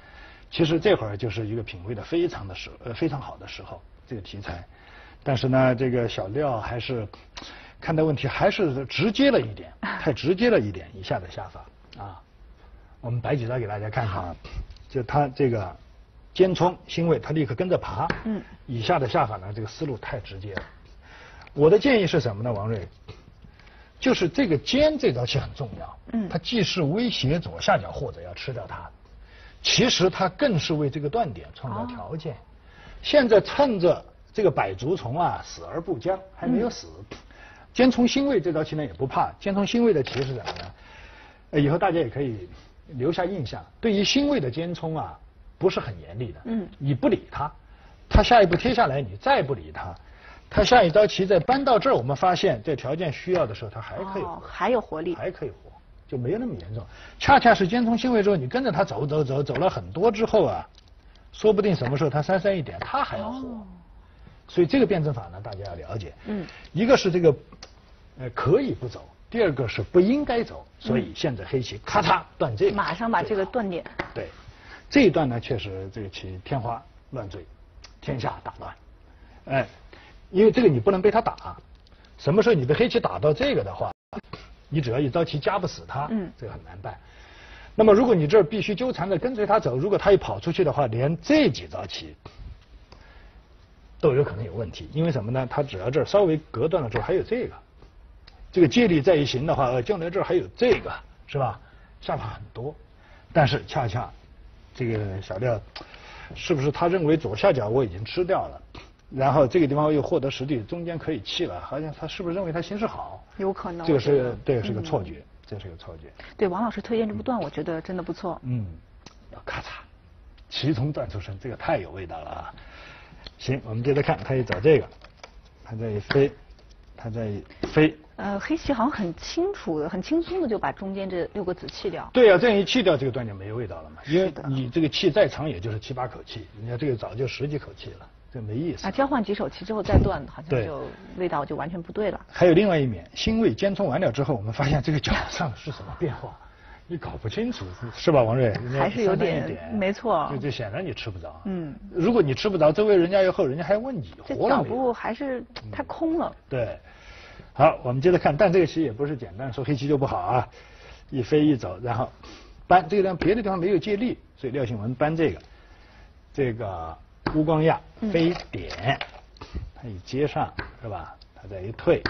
其实这会儿就是一个品味的非常的时呃非常好的时候，这个题材。但是呢，这个小廖还是看待问题还是直接了一点，太直接了一点，以下的下法啊。我们摆几张给大家看看啊，就他这个尖冲辛未，他立刻跟着爬。嗯。以下的下法呢，这个思路太直接了。我的建议是什么呢，王瑞？就是这个尖这招棋很重要。嗯。它既是威胁左下角或者要吃掉它，其实它更是为这个断点创造条件。哦、现在趁着这个百足虫啊死而不僵，还没有死。嗯、尖冲辛未这招棋呢也不怕，尖冲辛未的棋是什么呢？呃，以后大家也可以留下印象。对于辛未的尖冲啊，不是很严厉的。嗯。你不理他，他下一步贴下来，你再不理他，他下一招棋再搬到这儿，我们发现在条件需要的时候，他还可以活、 哦，还有活力， 还可以活，就没有那么严重。恰恰是尖冲辛未之后，你跟着他走走走走了很多之后啊，说不定什么时候他三三一点，他还要活。哦、所以这个辩证法呢，大家要了解。嗯。一个是这个，呃，可以不走。第二个是不应该走，所以现在黑棋咔嚓断这个， 马上把这个断点。 对，这一段呢确实这个棋天花乱坠，天下大乱，哎，因为这个你不能被他打，什么时候你被黑棋打到这个的话，你只要一招棋夹不死他，嗯，这个很难办。那么如果你这儿必须纠缠着跟随他走，如果他一跑出去的话，连这几招棋都有可能有问题，因为什么呢？他只要这儿稍微隔断了之后，还有这个。这个借力再一行的话，呃，将来这儿还有这个，是吧？下法很多，但是恰恰这个小廖，是不是他认为左下角我已经吃掉了，然后这个地方又获得实地，中间可以弃了，好像他是不是认为他形势好？ 有可能。 这个是对，是个错觉，嗯、这是个错觉。 对，王老师推荐这部段，我觉得真的不错。 嗯，要咔嚓，棋从断出声，这个太有味道了啊！行，我们接着看，他一找这个，他这一飞，他这一飞。 呃，黑棋好像很清楚的、很轻松的就把中间这六个子弃掉。 对呀、啊，这样一弃掉，这个断点没有味道了嘛。因为你这个气再长，也就是七八口气，人家这个早就十几口气了，这没意思。 啊，交换几手气之后再断，好像就味道就完全不对了。 还有另外一面，辛未尖冲完了之后，我们发现这个角上是什么变化，你搞不清楚，是吧，王瑞？ 还是有点，点没错。 就就显然你吃不着。嗯。如果你吃不着，周围人家又后，人家还问你活了没有？ 这脚步还是太空了。 嗯、对。好，我们接着看，但这个棋也不是简单说黑棋就不好啊，一飞一走，然后搬这个地方别的地方没有借力，所以廖庆文搬这个，这个乌光亚飞点，他一接上是吧？他再一退，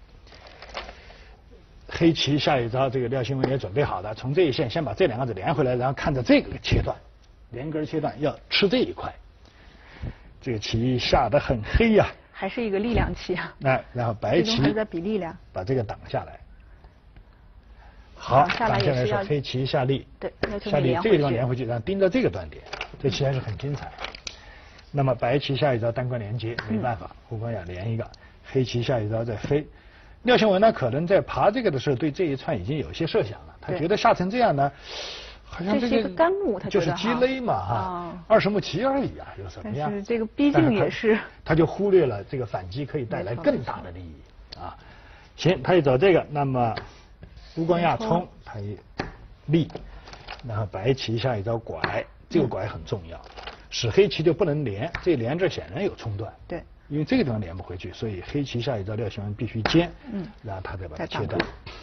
黑棋下一招，这个廖庆文也准备好了，从这一线先把这两个子连回来，然后看着这个切断，连根切断，要吃这一块，这个棋下得很黑呀、啊。 还是一个力量棋啊！ 那然后白棋还是在比力量， 把这个挡下来。好， 下来挡下来是黑棋下力， 对， 下力这个地方连回去，然后盯着这个断点，这棋还是很精彩。那么白棋下一招单关连接，没办法，乌光亚连一个，黑棋下一招再飞。廖庆文呢，可能在爬这个的时候，对这一串已经有些设想了，他觉得下成这样呢。好像这是一个干木，他就是鸡肋嘛哈，二十目棋而已啊，有什么样？ 但是这个毕竟也是， 他就忽略了这个反击可以带来更大的利益啊。行，他一走这个，那么乌光亚冲，他一立，然后白棋下一招拐，这个拐很重要，使黑棋就不能连，这连这显然有冲断。 对， 因为这个地方连不回去，所以黑棋下一招廖庆文必须尖，嗯，然后他再把它切断。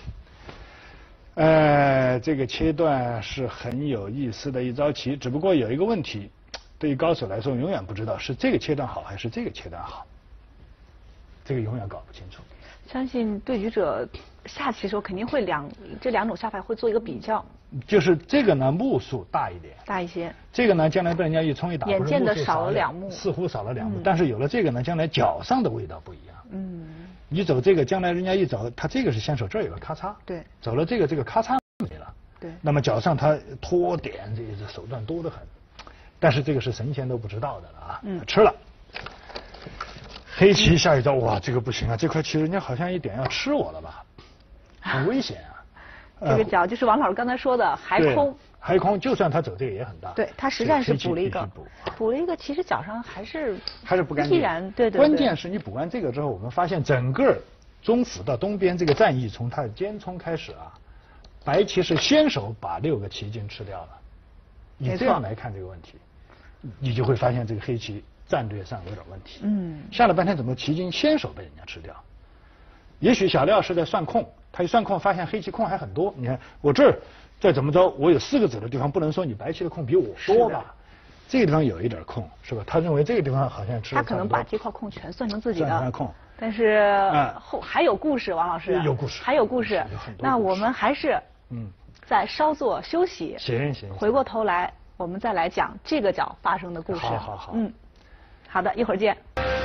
呃，这个切断是很有意思的一招棋，只不过有一个问题，对于高手来说，永远不知道是这个切断好还是这个切断好，这个永远搞不清楚。 相信对局者下棋的时候肯定会两这两种下法会做一个比较。 就是这个呢，目数大一点， 大一些。 这个呢，将来被人家一冲一打， 眼见的少了两目， 似乎少了两目，嗯、但是有了这个呢，将来脚上的味道不一样。嗯。你走这个，将来人家一走，他这个是先手，这儿有个咔嚓。对。走了这个，这个咔嚓没了。对。那么脚上他拖点，这个手段多得很，但是这个是神仙都不知道的了啊。嗯。吃了。黑棋下一招，哇，这个不行啊！这块棋人家好像一点要吃我了吧，很危险啊。 这个角就是王老师刚才说的还空， 还空，就算他走这个也很大。 对，他实战是补了一个，补了一个，其实脚上还是还是不干净， 依然对对。 关键是你补完这个之后，我们发现整个中府到东边这个战役从他的尖冲开始啊，白棋是先手把六个棋筋吃掉了， 以这样来看这个问题，你就会发现这个黑棋战略上有点问题。嗯，下了半天怎么棋筋先手被人家吃掉？也许小廖是在算空，他一算空发现黑棋空还很多。你看我这儿再怎么着，我有四个子的地方，不能说你白棋的空比我多吧？这个地方有一点空，是吧？他认为这个地方好像吃。 他可能把这块空全算成自己的。 算成空。 但是后还有故事，王老师。 有故事。 还有故事。 有很多。 那我们还是嗯，再稍作休息。 行行。 回过头来，我们再来讲这个角发生的故事。 好好好。 嗯，好的，一会儿见。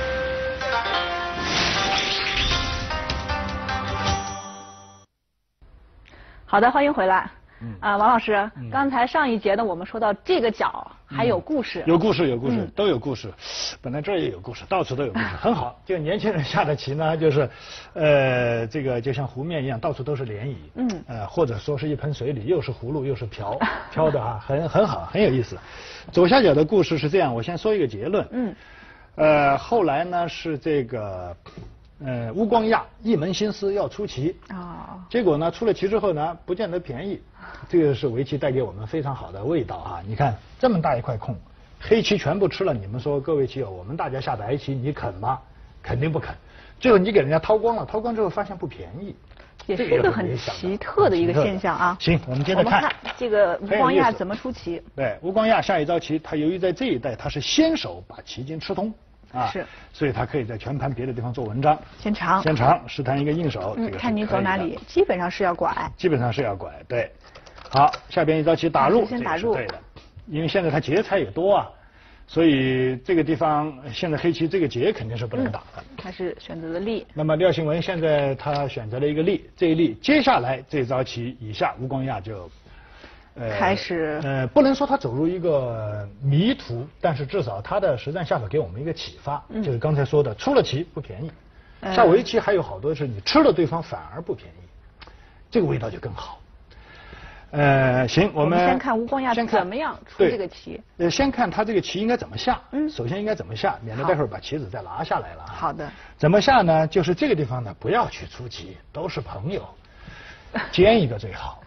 好的，欢迎回来。嗯啊，王老师，嗯、刚才上一节呢，我们说到这个角还有故事。 嗯、有故事，有故事，嗯、都有故事。本来这儿也有故事，到处都有故事，很好。这个年轻人下的棋呢，就是，呃，这个就像湖面一样，到处都是涟漪。嗯。呃，或者说是一盆水里，又是葫芦又是瓢，飘的啊，很很好，很有意思。左下角的故事是这样，我先说一个结论。嗯。呃，后来呢是这个。呃，乌光亚一门心思要出棋啊，结果呢，出了棋之后呢，不见得便宜。这个是围棋带给我们非常好的味道啊！你看这么大一块空，黑棋全部吃了，你们说各位棋友，我们大家下白棋，你肯吗？肯定不肯。最后你给人家掏光了，掏光之后发现不便宜， 也是一个很奇特的一个现象啊。 行，我们接着看， 我们看这个乌光亚怎么出棋。 对，乌光亚下一招棋，他由于在这一带他是先手把棋筋吃通。啊， 是， 所以他可以在全盘别的地方做文章。 先长， 先长，试探一个应手。 嗯，看你走哪里，基本上是要拐。 基本上是要拐，对。好，下边一招棋打入， 先打入， 对的。因为现在他劫财也多啊，所以这个地方现在黑棋这个劫肯定是不能打的。 他是选择了利。 那么廖新文现在他选择了一个利，这一利接下来这招棋以下乌光亚就。 呃，开始呃，不能说他走入一个迷途，但是至少他的实战下法给我们一个启发，嗯、就是刚才说的，出了棋不便宜，呃、下围棋还有好多是你吃了对方反而不便宜，这个味道就更好。呃，行，我们先看乌光亚怎么样出这个棋。 呃，先看他这个棋应该怎么下。嗯，首先应该怎么下，免得待会儿把棋子再拿下来了。 好的。 怎么下呢？就是这个地方呢，不要去出棋，都是朋友，尖一个最好。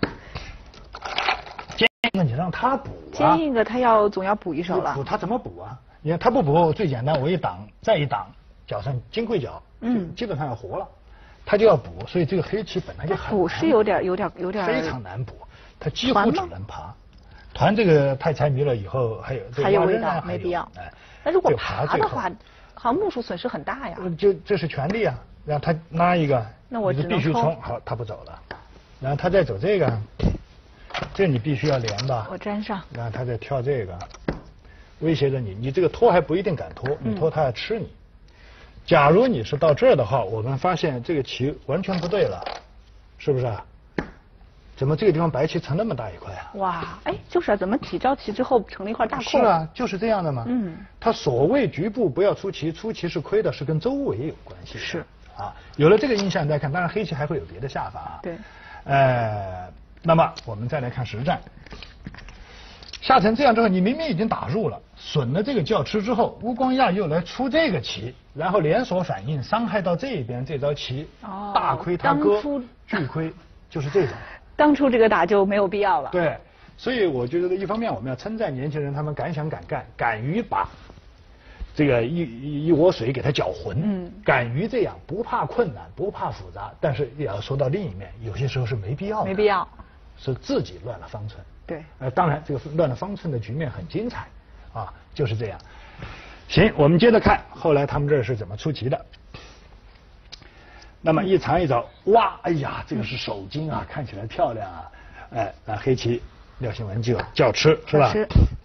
那你让他补啊！ 尖一个他要总要补一手了。 补他怎么补啊？你看他不补，最简单，我一挡再一挡，脚上金盔角，嗯，基本上要活了，他就要补，所以这个黑棋本来就很补是有点有点有点非常难补，他几乎只能爬。团这个太财迷了，以后还有还有味道，没必要。哎，那如果爬的话，好像目数损失很大呀。 就这是权利啊，让他拉一个， 那我只必须冲，好，他不走了，然后他再走这个。这你必须要连吧， 我粘上， 然后他再跳这个，威胁着你，你这个拖还不一定敢拖，你拖他要吃你。嗯、假如你是到这儿的话，我们发现这个棋完全不对了，是不是啊？怎么这个地方白棋成那么大一块啊？ 哇，哎，就是啊，怎么几招棋之后成了一块大空？ 是啊，就是这样的嘛。嗯，他所谓局部不要出棋，出棋是亏的，是跟周围有关系的。 是啊，有了这个印象再看，当然黑棋还会有别的下法啊。 对， 呃。那么我们再来看实战，下成这样之后，你明明已经打入了，损了这个叫吃之后，乌光亚又来出这个棋，然后连锁反应，伤害到这边这招棋，哦、大亏他哥，巨亏，就是这种。 当初这个打就没有必要了。 对，所以我觉得一方面我们要称赞年轻人，他们敢想敢干，敢于把这个一一窝水给它搅浑，嗯，敢于这样，不怕困难，不怕复杂，但是也要说到另一面，有些时候是没必要的， 没必要。 是自己乱了方寸， 对， 呃，当然这个乱了方寸的局面很精彩，啊，就是这样。行，我们接着看后来他们这儿是怎么出棋的。那么一长一走，哇，哎呀，这个是手筋啊，看起来漂亮啊，哎，那黑棋廖新文就叫吃是吧？ 吃。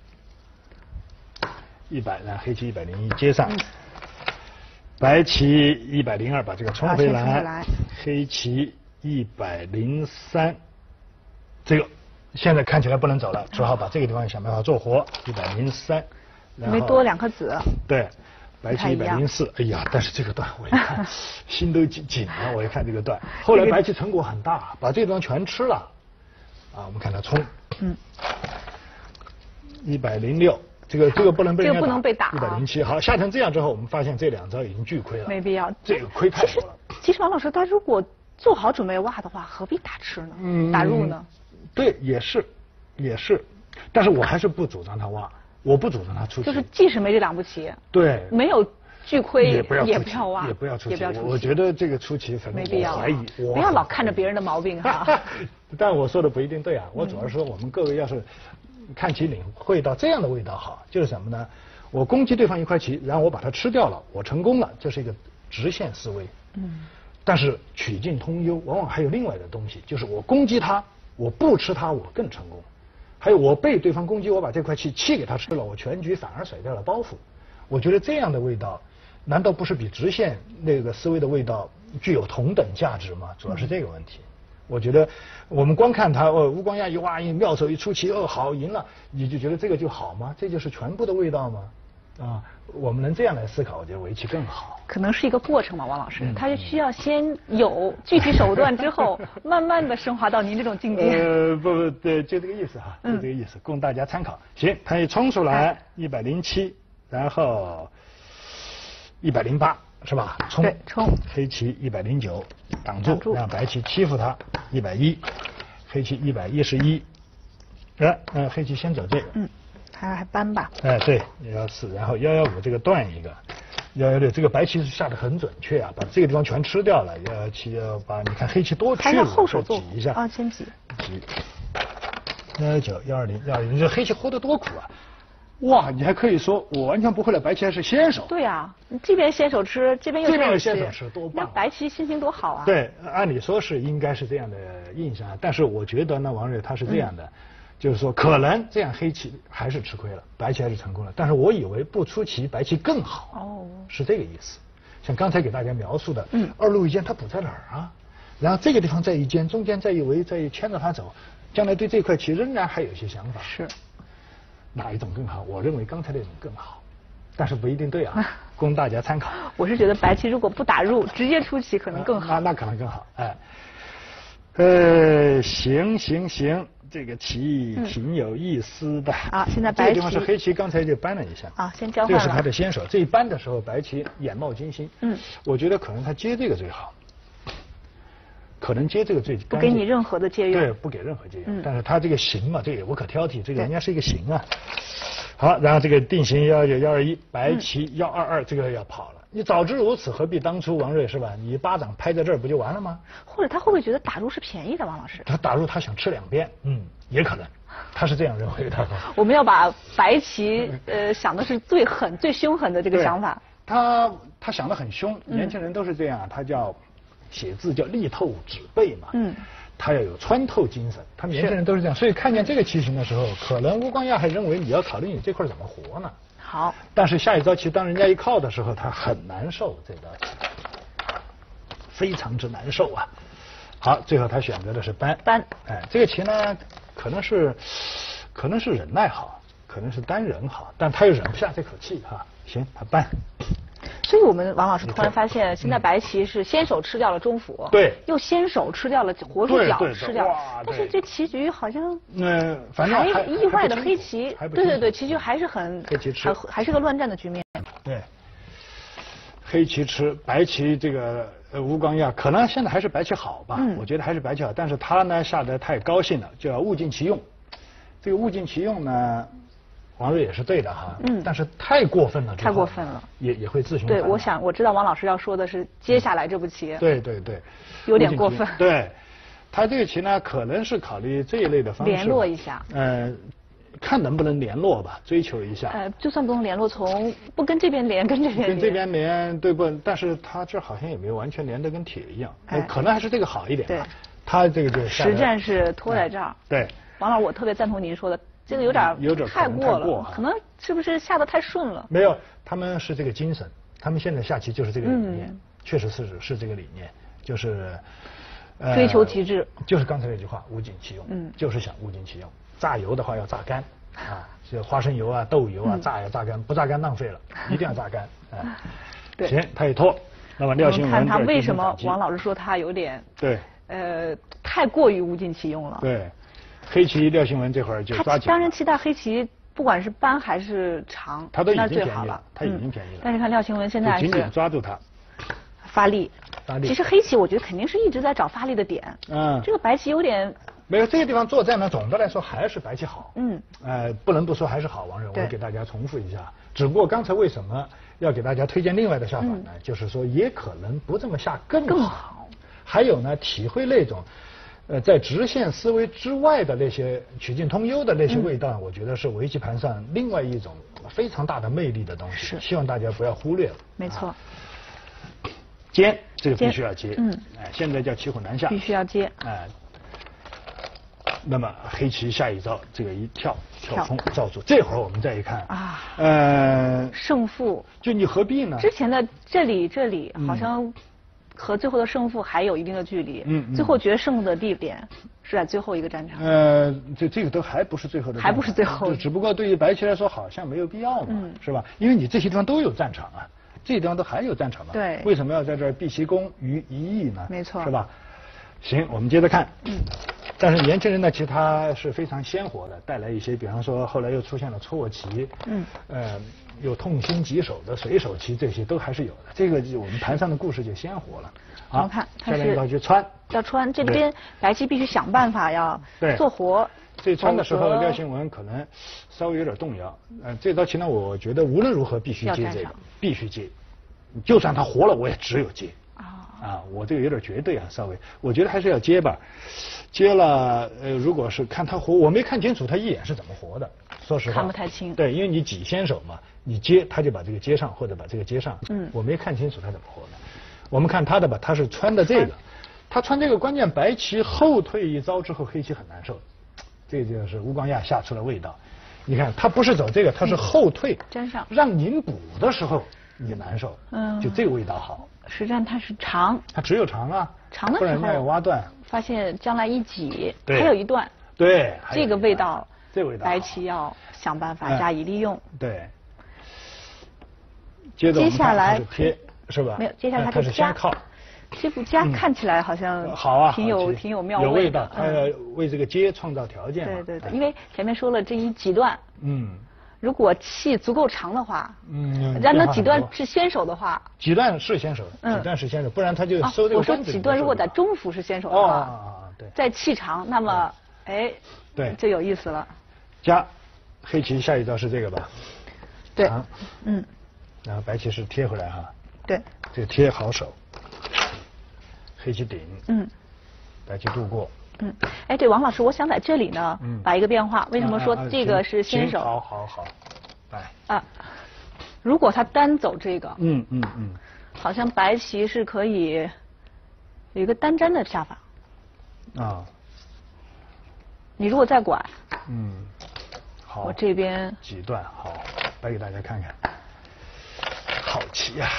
一百，那黑棋一百零一接上，嗯、白棋一百零二把这个冲回来， 来黑棋一百零三。这个现在看起来不能走了，只好把这个地方想办法做活。一百零三， 没多两颗子。 对，白棋一百零四。哎呀，但是这个段我一看心都紧紧了。我一看这个段，后来白棋成果很大，把这个地方全吃了。啊，我们看他冲。嗯。一百零六，这个这个不能被人家打。 这个不能被打。 一百零七，好，下成这样之后，我们发现这两招已经巨亏了。 没必要。 这个亏太多了。 其实王老师，他如果做好准备挖的话，何必打吃呢？嗯，打入呢？ 对，也是，也是， 但是我还是不主张他挖，我不主张他出棋。 就是即使没这两步棋， 对， 没有巨亏也不要也不要挖， 也不要出棋。 也不要出棋。 我觉得这个出棋，反正没必要， 我怀疑， 不要老看着别人的毛病哈。 但我说的不一定对啊，我主要是说我们各位要是看棋领会到这样的味道好，就是什么呢？我攻击对方一块棋，然后我把它吃掉了，我成功了，这是一个直线思维。嗯。但是曲径通幽，往往还有另外的东西，就是我攻击他，我不吃他，我更成功。还有我被对方攻击，我把这块棋弃给他吃了，我全局反而甩掉了包袱。我觉得这样的味道，难道不是比直线那个思维的味道具有同等价值吗？主要是这个问题。我觉得我们光看他哦，吴光亚一哇一妙手一出棋哦好赢了，你就觉得这个就好吗？这就是全部的味道吗？啊，我们能这样来思考，我觉得围棋更好。 可能是一个过程嘛，王老师，嗯、他就需要先有具体手段之后，慢慢的升华到您这种境界。 呃，不不，对，就这个意思哈，就这个意思，嗯、供大家参考。行，他一冲出来一百零七，然后一百零八是吧？冲对冲。 黑棋一百零九，挡住，让白棋欺负他一百一，黑棋一百一十一，哎，嗯，黑棋先走这个。嗯。 还还扳吧？ 哎，对，幺四，然后幺幺五这个断一个，幺幺六这个白棋是下得很准确啊，把这个地方全吃掉了。幺幺七幺八，你看黑棋多去了， 后手做挤一下啊，先挤。 挤。幺幺九幺二零幺二零，你这黑棋活得多苦啊！哇，你还可以说我完全不会了，白棋还是先手。 对啊，这边先手吃，这边又这边先手吃，多棒！ 那白棋心情多好啊！ 对，按理说是应该是这样的印象，但是我觉得呢，王瑞他是这样的。嗯，就是说，可能这样黑棋还是吃亏了，白棋还是成功了。但是我以为不出棋，白棋更好。哦，是这个意思。像刚才给大家描述的，嗯，二路一尖它补在哪儿啊？然后这个地方再一尖，中间再一围，再牵着它走，将来对这块棋仍然还有一些想法。 是， 哪一种更好？我认为刚才那种更好，但是不一定对啊，供大家参考。 我是觉得白棋如果不打入，直接出棋可能更好。 那那可能更好，哎。呃，行行行。这个棋挺有意思的。 啊，现在白棋这个地方是黑棋，刚才就扳了一下。 啊，先交换了。 这是他的先手，这一扳的时候，白棋眼冒金星。嗯，我觉得可能他接这个最好，可能接这个最不给你任何的借用。 对，不给任何借用。嗯，但是他这个形嘛，这个也无可挑剔，这个人家是一个形啊。好，然后这个定型幺九幺二一，白棋幺二二，这个要跑了。你早知如此，何必当初？王瑞是吧？你一巴掌拍在这儿不就完了吗？ 或者他会不会觉得打入是便宜的，王老师？ 他打入他想吃两边，嗯，也可能，他是这样认为的。 我们要把白棋呃想的是最狠、最凶狠的这个想法。 他他想的很凶，年轻人都是这样，他叫写字叫力透纸背嘛，嗯，他要有穿透精神，他们年轻人都是这样，所以看见这个棋形的时候，可能吴光亚还认为你要考虑你这块怎么活呢。 好， 但是下一招棋当人家一靠的时候，他很难受，这道棋非常之难受啊。好，最后他选择的是扳。 扳。 哎，这个棋呢，可能是可能是忍耐好，可能是单忍好，但他又忍不下这口气哈。行，他扳。 所以我们王老师突然发现，现在白棋是先手吃掉了中府， 对， 又先手吃掉了活出角吃掉，但是这棋局好像， 嗯，反正还意外的黑棋，对对对，棋局还是很黑棋吃， 还是个乱战的局面。 对，黑棋吃，白棋这个呃吴光亚可能现在还是白棋好吧，嗯，我觉得还是白棋好，但是他呢下得太高兴了，就要物尽其用。这个物尽其用呢。王瑞也是对的哈，嗯，但是太过分了， 太过分了， 也也会自寻。 对，我想我知道王老师要说的是接下来这步棋， 对对对， 有点过分。 对，他这个棋呢，可能是考虑这一类的方式联络一下， 呃，看能不能联络吧，追求一下。 呃，就算不能联络，从不跟这边连，跟这边连， 跟这边连，对不？但是他这好像也没有完全连得跟铁一样，哎，可能还是这个好一点。 对， 他这个就实战是拖在这儿。 对， 王老师，我特别赞同您说的。这个有点有点太过了，可能是不是下得太顺了？ 没有，他们是这个精神，他们现在下棋就是这个理念，嗯、确实是是这个理念，就是、 呃、追求极致。 就是刚才那句话，物尽其用，嗯，就是想物尽其用。榨油的话要榨干啊，就花生油啊、豆油啊，榨要榨干，不榨干浪费了，一定要榨干。哎， 对， 行，他一拖，那么廖新文看他为什么王老师说他有点对， 呃，太过于物尽其用了。 对。黑棋廖新文这会儿就抓紧。 当然期待黑棋，不管是扳还是长， 他都已经最好了， 他已经便宜了。 但是看廖新文现在是紧紧抓住他， 发力。 发力。 其实黑棋我觉得肯定是一直在找发力的点。嗯。这个白棋有点没有这个地方作战呢，总的来说还是白棋好。 嗯。 呃，不能不说还是好，王任，我对给大家重复一下。只不过刚才为什么要给大家推荐另外的下法呢？ 嗯、 就是说也可能不这么下更好。 更好。 还有呢，体会那种。呃，在直线思维之外的那些曲径通幽的那些味道，嗯、我觉得是围棋盘上另外一种非常大的魅力的东西。 是， 希望大家不要忽略了。 没错。啊、 接这个必须要接。 嗯。 哎，现在叫骑虎难下。 必须要接。 哎。那么黑棋下一招，这个一跳跳冲罩住，这会儿我们再一看啊， 呃， 胜负就你何必呢？ 之前的这里这里好像。嗯和最后的胜负还有一定的距离，嗯，最后决胜的地点是在最后一个战场。 呃，这这个都还不是最后的战场， 还不是最后的， 只不过对于白棋来说好像没有必要嘛，嗯、是吧？因为你这些地方都有战场啊，这些地方都还有战场嘛， 对， 为什么要在这儿避其攻于一役呢？ 没错， 是吧？行，我们接着看。嗯。但是年轻人呢，其实他是非常鲜活的，带来一些，比方说后来又出现了错棋，嗯，呃，有痛心疾首的水手棋，这些都还是有的。这个我们盘上的故事就鲜活了。 我们看， 下面要去穿， 要穿这边白棋必须想办法要做活。 这穿的时候，廖新文可能稍微有点动摇。呃，这道棋呢，我觉得无论如何必须接这个，必须接，就算他活了，我也只有接。啊，我这个有点绝对啊，稍微，我觉得还是要接吧。接了，呃，如果是看他活，我没看清楚他一眼是怎么活的，说实话。 看不太清。 对，因为你挤先手嘛，你接他就把这个接上，或者把这个接上。嗯。我没看清楚他怎么活的。我们看他的吧，他是穿的这个，他穿这个关键白棋后退一招之后，黑棋很难受。这就是乌光亚下出了味道。你看，他不是走这个，他是后退， 粘上， 让您补的时候你难受。嗯。就这个味道好。 实战它是长， 它只有长啊， 长的时候， 不然人家有挖断。 发现将来一挤，还有一段， 对， 这个味道， 这味道， 白棋要想办法加以利用。 对。接着接下来贴是吧？ 没有，接下来它是先靠。 这步夹看起来好像好啊， 挺有挺有妙味， 有味道。它要为这个接创造条件。 对对对，因为前面说了这一几段，嗯。如果气足够长的话，嗯，让那几段是先手的话， 几段是先手，几段是先手，不然他就收这个。 我说几段如果在中伏是先手的话， 对， 再气长，那么哎， 对， 就有意思了。 加，黑棋下一招是这个吧？ 对，嗯， 然后白棋是贴回来哈。 对， 这个贴好手，黑棋顶， 嗯， 白棋渡过。 嗯，哎，对，王老师，我想在这里呢，嗯，把一个变化。为什么说这个是先手？ 好好好，来啊，如果他单走这个， 嗯嗯嗯， 好像白棋是可以有一个单粘的下法。 啊， 你如果再拐， 嗯，好， 我这边几段好，来给大家看看，好棋呀。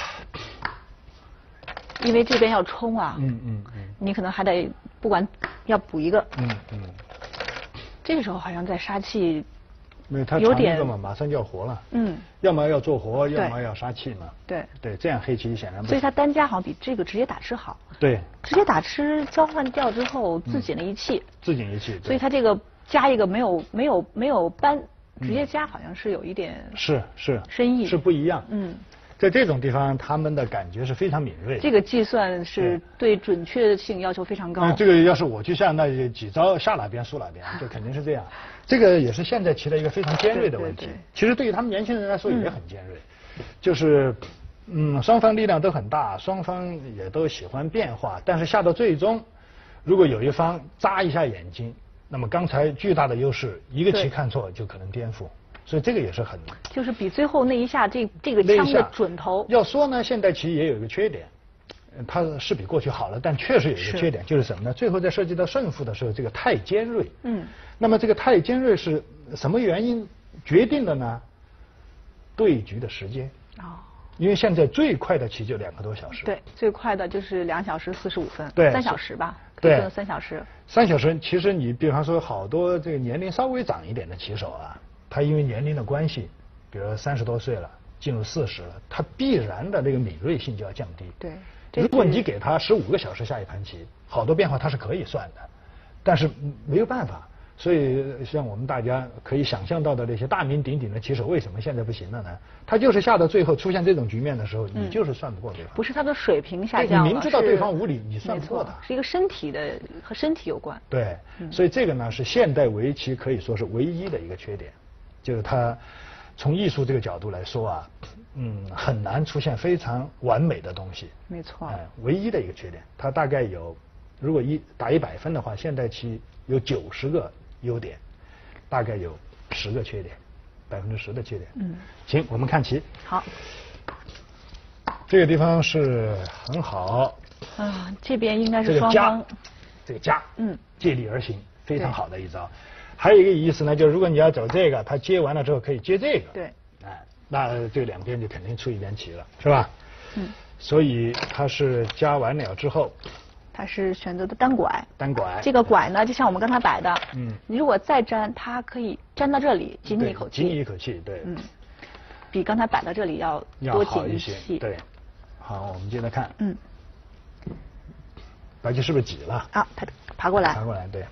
因为这边要冲啊， 嗯嗯嗯， 你可能还得不管要补一个， 嗯嗯， 这个时候好像在杀气， 没有他长一个嘛，马上就要活了，嗯，要么要做活，要么要杀气嘛， 对对，这样黑棋显然不， 所以他单家好像比这个直接打吃好， 对， 直接打吃交换掉之后自紧了一气， 自紧一气， 所以他这个加一个没有没有没有扳，直接加好像是有一点是是深意， 是不一样，嗯。在这种地方，他们的感觉是非常敏锐。 这个计算是对准确性要求非常高。 嗯，这个要是我去下，那几招下哪边输哪边，这肯定是这样。这个也是现在棋的一个非常尖锐的问题。 对对对， 其实对于他们年轻人来说也很尖锐，嗯、就是嗯，双方力量都很大，双方也都喜欢变化，但是下到最终，如果有一方眨一下眼睛，那么刚才巨大的优势，一个棋看错就可能颠覆。所以这个也是很， 就是比最后那一下这这个枪的准头。 要说呢，现代棋也有一个缺点，它是比过去好了，但确实有一个缺点，就是什么呢？最后在涉及到胜负的时候，这个太尖锐。嗯。那么这个太尖锐是什么原因决定的呢？对局的时间。哦。因为现在最快的棋就两个多小时。 对，最快的就是两小时四十五分。 对。 三小时吧。 对。 三小时。 三小时，其实你比方说好多这个年龄稍微长一点的棋手啊。他因为年龄的关系，比如三十多岁了，进入四十了，他必然的这个敏锐性就要降低。 对， 如果你给他十五个小时下一盘棋，好多变化他是可以算的，但是没有办法， 所以像我们大家可以想象到的那些大名鼎鼎的棋手，为什么现在不行了呢？他就是下到最后出现这种局面的时候，你就是算不过对方。 不是他的水平下降了， 你明知道对方无理，你算不过他。 是一个身体的和身体有关。 对，所以这个呢是现代围棋可以说是唯一的一个缺点，就是它从艺术这个角度来说啊，嗯，很难出现非常完美的东西。 没错。 哎，唯一的一个缺点，它大概有，如果一打一百分的话，现代棋有九十个优点，大概有十个缺点，百分之十的缺点。嗯，行，我们看棋。 好。 这个地方是很好。 啊，这边应该是双方。 这个夹， 嗯， 借力而行，非常好的一招。还有一个意思呢，就是如果你要走这个，他接完了之后可以接这个。 对。 哎，那这两边就肯定出一边棋了，是吧？ 嗯。 所以他是夹完了之后。 他是选择的单拐， 单拐。 这个拐呢，就像我们刚才摆的， 嗯， 你如果再粘，它可以粘到这里，紧你一口气。 紧你一口气，对。 嗯，比刚才摆到这里要多紧一些。对。好，我们接着看。 嗯。 白棋是不是挤了？ 啊，爬爬过来。 爬过来，对。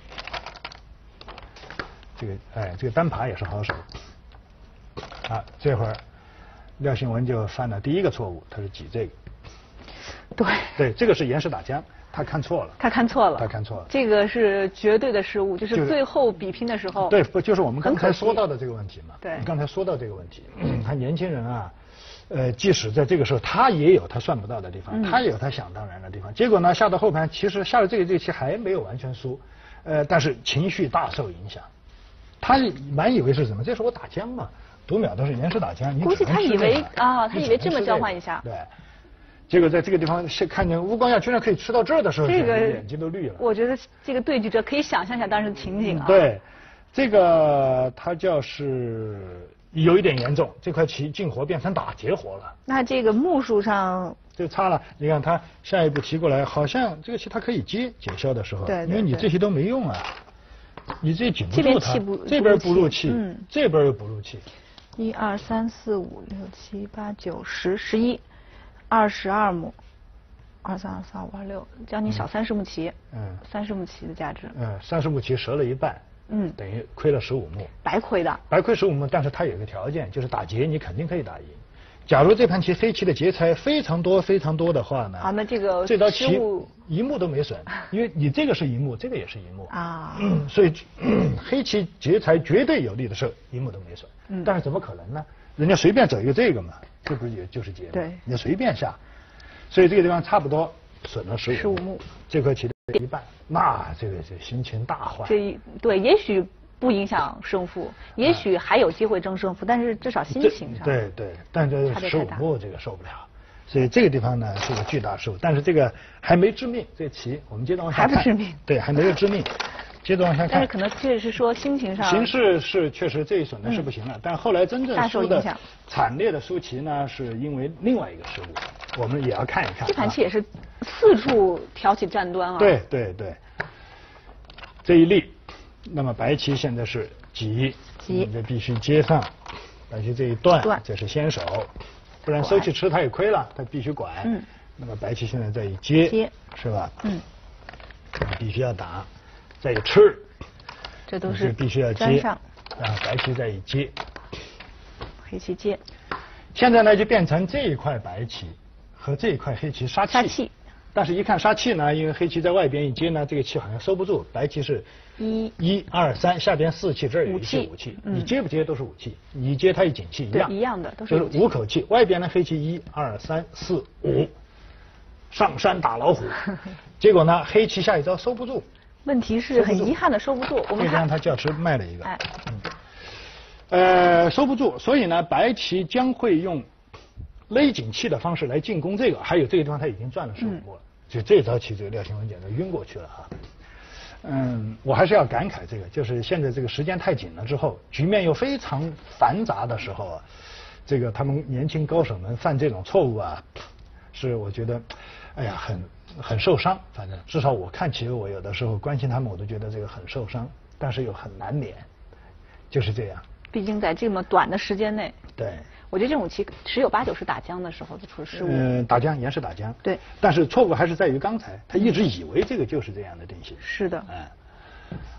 这个，哎，这个单爬也是好手。啊，这会儿廖信文就犯了第一个错误，他是挤这个。 对对，这个是严氏打将，他看错了。 他看错了。 他看错了。 这个是绝对的失误，就是最后比拼的时候。 对，不就是我们刚才说到的这个问题嘛？ 对。 你刚才说到这个问题，他年轻人啊，呃，即使在这个时候，他也有他算不到的地方，他也有他想当然的地方。结果呢，下到后盘，其实下了这个这个棋还没有完全输，呃，但是情绪大受影响。他满以为是什么？这是我打将嘛，读秒都是严氏打将，你估计他以为啊，他以为这么交换一下。 对。结果在这个地方看见乌光耀居然可以吃到这儿的时候， 这个眼睛都绿了。 我觉得这个对局者可以想象一下当时的情景啊。 对，这个他叫是有一点严重，这块棋进活变成打劫活了。 那这个目数上就差了。你看他下一步提过来，好像这个棋他可以接解消的时候， 对， 因为你这些都没用啊，你这紧不住他， 这这边不入气，嗯，这边又不入气。 一二三四五六七八九十十一。二十二目，二三二四二五二六，将近小三十目棋，嗯，三十目棋的价值， 嗯，三十目棋折了一半，嗯，等于亏了十五目， 白亏的， 白亏十五目，但是它有一个条件，就是打劫你肯定可以打赢。假如这盘棋黑棋的劫财非常多非常多的话呢， 啊，那这个这道棋一目都没损，因为你这个是一目，这个也是一目啊，嗯，所以、嗯、黑棋劫财绝对有利的时候一目都没损，嗯，但是怎么可能呢？人家随便走一个这个嘛。这不是也就是劫吗？ 对， 你随便下，所以这个地方差不多损了十五十五目， 这块棋的一半，那这个这心情大坏。 这对，也许不影响胜负，也许还有机会争胜负，但是至少心情上， 对对，但这十五目这个受不了，所以这个地方呢是个巨大失误，但是这个还没致命，这棋我们接着往下看， 还不致命， 对，还没有致命。接着往下看， 但是可能确实是说心情上， 形势是确实这一损呢是不行了，嗯、但后来真正输的惨烈的输棋呢，是因为另外一个失误，我们也要看一看。 这盘棋也是四处挑起战端啊。 对对对，这一例，那么白棋现在是挤， 挤， 这必须接上，白棋这一段， 断这是先手，不然收气吃他也亏了，他必须拐。嗯。那么白棋现在在一接， 接是吧？ 嗯。 必须要打。再一吃， 这都是必须要接，啊，白棋再一接， 黑棋接。 现在呢就变成这一块白棋和这一块黑棋杀气， 杀气。 但是一看杀气呢，因为黑棋在外边一接呢，这个气好像收不住，白棋是一、 一二三，下边四气，这儿有一气五气，你接不接都是五气，你接它一紧气一样， 一样的都是就是五口气。外边呢黑棋一二三四五，上山打老虎，结果呢黑棋下一招收不住。 问题是很遗憾的收不住，我们看他教师卖了一个， 哎， 嗯，呃，收不住，所以呢，白棋将会用勒紧气的方式来进攻这个，还有这个地方他已经赚了十五目了，就这招棋，这个廖信文简直晕过去了哈。嗯，我还是要感慨这个，就是现在这个时间太紧了之后，局面又非常繁杂的时候啊，这个他们年轻高手们犯这种错误啊，是我觉得，哎呀，很。很受伤，反正至少我看棋，我有的时候关心他们，我都觉得这个很受伤，但是又很难免，就是这样。 毕竟在这么短的时间内， 对， 我觉得这种棋十有八九是打将的时候就出了失误。 嗯，打将严是打将， 对。 但是错误还是在于刚才，他一直以为这个就是这样的定型。 是的。 嗯。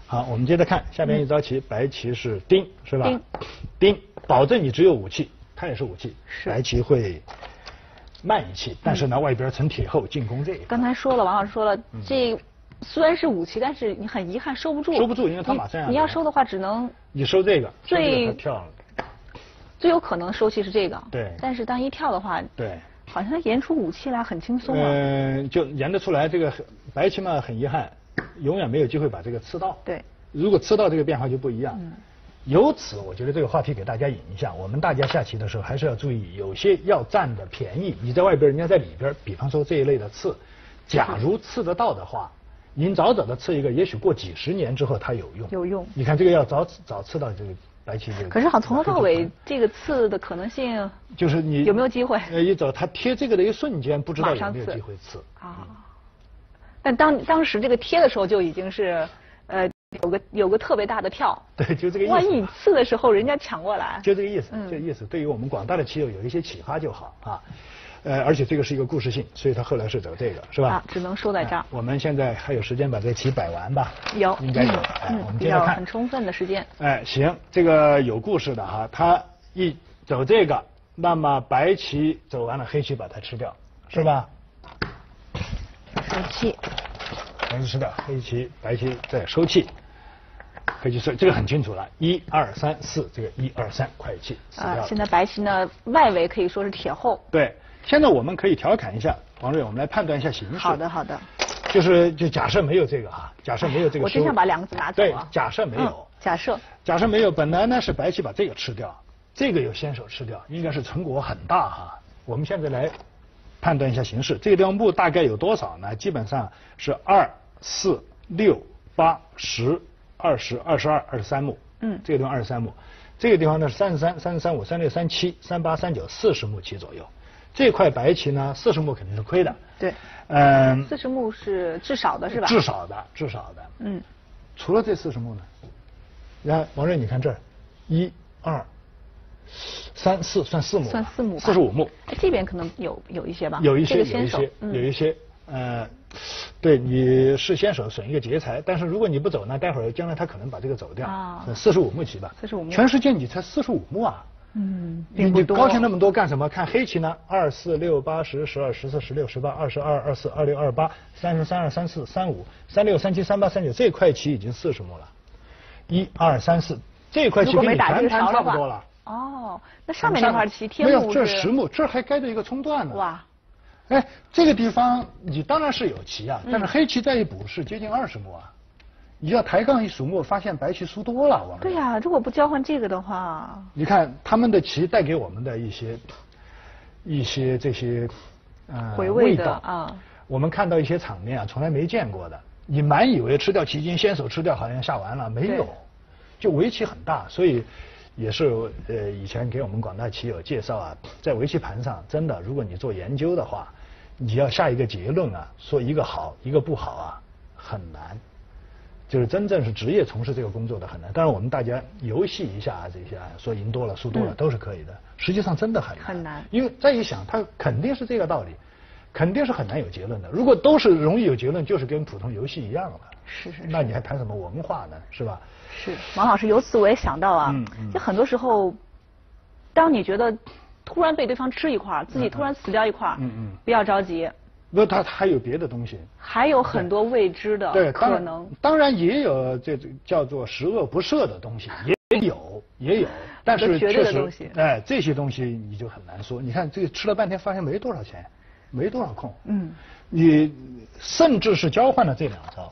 好，我们接着看下边一招棋，白棋是丁，是吧？ 丁， 丁，保证你只有武器，它也是武器。 是。 白棋会慢一气，但是呢，外边层铁厚，进攻这一块。 刚才说了，王老师说了，这虽然是武器，但是你很遗憾收不住。 收不住，因为它马上要。 你要收的话，只能你收这个， 最跳了。 最有可能收气是这个。 对。 但是当一跳的话， 对， 好像演出武器来很轻松啊。 嗯，就演得出来。这个白棋嘛，很遗憾，永远没有机会把这个吃到。 对。 如果吃到这个变化就不一样。嗯。由此，我觉得这个话题给大家引一下，我们大家下棋的时候还是要注意，有些要占的便宜，你在外边，人家在里边。比方说这一类的刺，假如刺得到的话，您早早的刺一个，也许过几十年之后它有用。 有用。 你看这个要早早刺到这个白棋这个。 可是好从头到尾，这个刺的可能性就是你有没有机会？ 呃，一走它贴这个的一瞬间，不知道有没有机会刺啊。但当当时这个贴的时候就已经是呃。有个有个特别大的跳， 对，就这个意思。 万一你刺的时候人家抢过来， 就这个意思，嗯、这个意思。对于我们广大的棋友有一些启发就好啊。呃，而且这个是一个故事性，所以他后来是走这个，是吧？ 啊，只能说在这儿、呃。 我们现在还有时间把这棋摆完吧？ 有， 应该有。 嗯、 哎，我们接着看，很充分的时间。 哎，行，这个有故事的哈，他一走这个，那么白棋走完了，黑棋把它吃掉，是吧？ 收气。 白棋吃掉，黑棋白棋再收气。黑棋是这个很清楚了，一二三四，这个一二三快气死掉了。 啊，现在白棋呢外围可以说是铁厚。 对，现在我们可以调侃一下王瑞，我们来判断一下形势。 好的，好的。 就是就假设没有这个哈，假设没有这个。 我真想把两个字拿走啊。 对，假设没有、嗯。 假设。 假设没有，本来呢是白棋把这个吃掉，这个有先手吃掉，应该是成果很大哈。我们现在来判断一下形势，这个地方目大概有多少呢？基本上是二四六八十。二十二十二二十三目，嗯，这个地方二十三目，这个地方呢是三十三、三十三五、三六、三七、三八、三九，四十目棋左右。这块白棋呢，四十目肯定是亏的。 对， 嗯， 四十目是至少的是吧？ 至少的，至少的。嗯，除了这四十目呢，然后王瑞，你看这儿，一、二、三、四，算四目， 算四目， 四十五目。 这边可能有有一些吧， 有一些， 这个先手有一些，嗯、有一些，呃。对，你是先手损一个劫财，但是如果你不走呢，待会儿将来他可能把这个走掉。啊，四十五目棋吧。 四十五目。 全世界你才四十五目啊。 嗯， 你你高兴那么多干什么？看黑棋呢，二四六八十十二十四十六十八二十二二四二六二八三十三二三四三五三六三七三八三九，这块棋已经四十目了。一二三四，这块棋跟你全盘差不多了。 哦，那上面那块棋贴目没有，这十目，这还该着一个冲段呢。 哇。 哎，这个地方你当然是有棋啊，但是黑棋再一补是接近二十目啊。你要抬杠一数目，发现白棋输多了，王。 对呀、啊，如果不交换这个的话， 你看他们的棋带给我们的一些一些这些呃回味的啊， 我们看到一些场面啊，从来没见过的。你满以为吃掉棋筋，先手吃掉好像下完了，没有，就围棋很大，所以。也是呃，以前给我们广大棋友介绍啊，在围棋盘上，真的，如果你做研究的话，你要下一个结论啊，说一个好，一个不好啊，很难。就是真正是职业从事这个工作的很难。当然，我们大家游戏一下啊，这些说赢多了、输多了都是可以的。实际上真的很难。 很难。 因为再一想，它肯定是这个道理，肯定是很难有结论的。如果都是容易有结论，就是跟普通游戏一样了。 是是是。 那你还谈什么文化呢？是吧？ 是，王老师，由此我也想到啊，嗯嗯、就很多时候，当你觉得突然被对方吃一块，自己突然死掉一块，嗯嗯，不要着急。 不，它还有别的东西。 还有很多未知的可能。 当然也有这叫做十恶不赦的东西，也有也有，但是确实，哎，这些东西你就很难说。你看这个吃了半天，发现没多少钱，没多少空。嗯。你甚至是交换了这两招。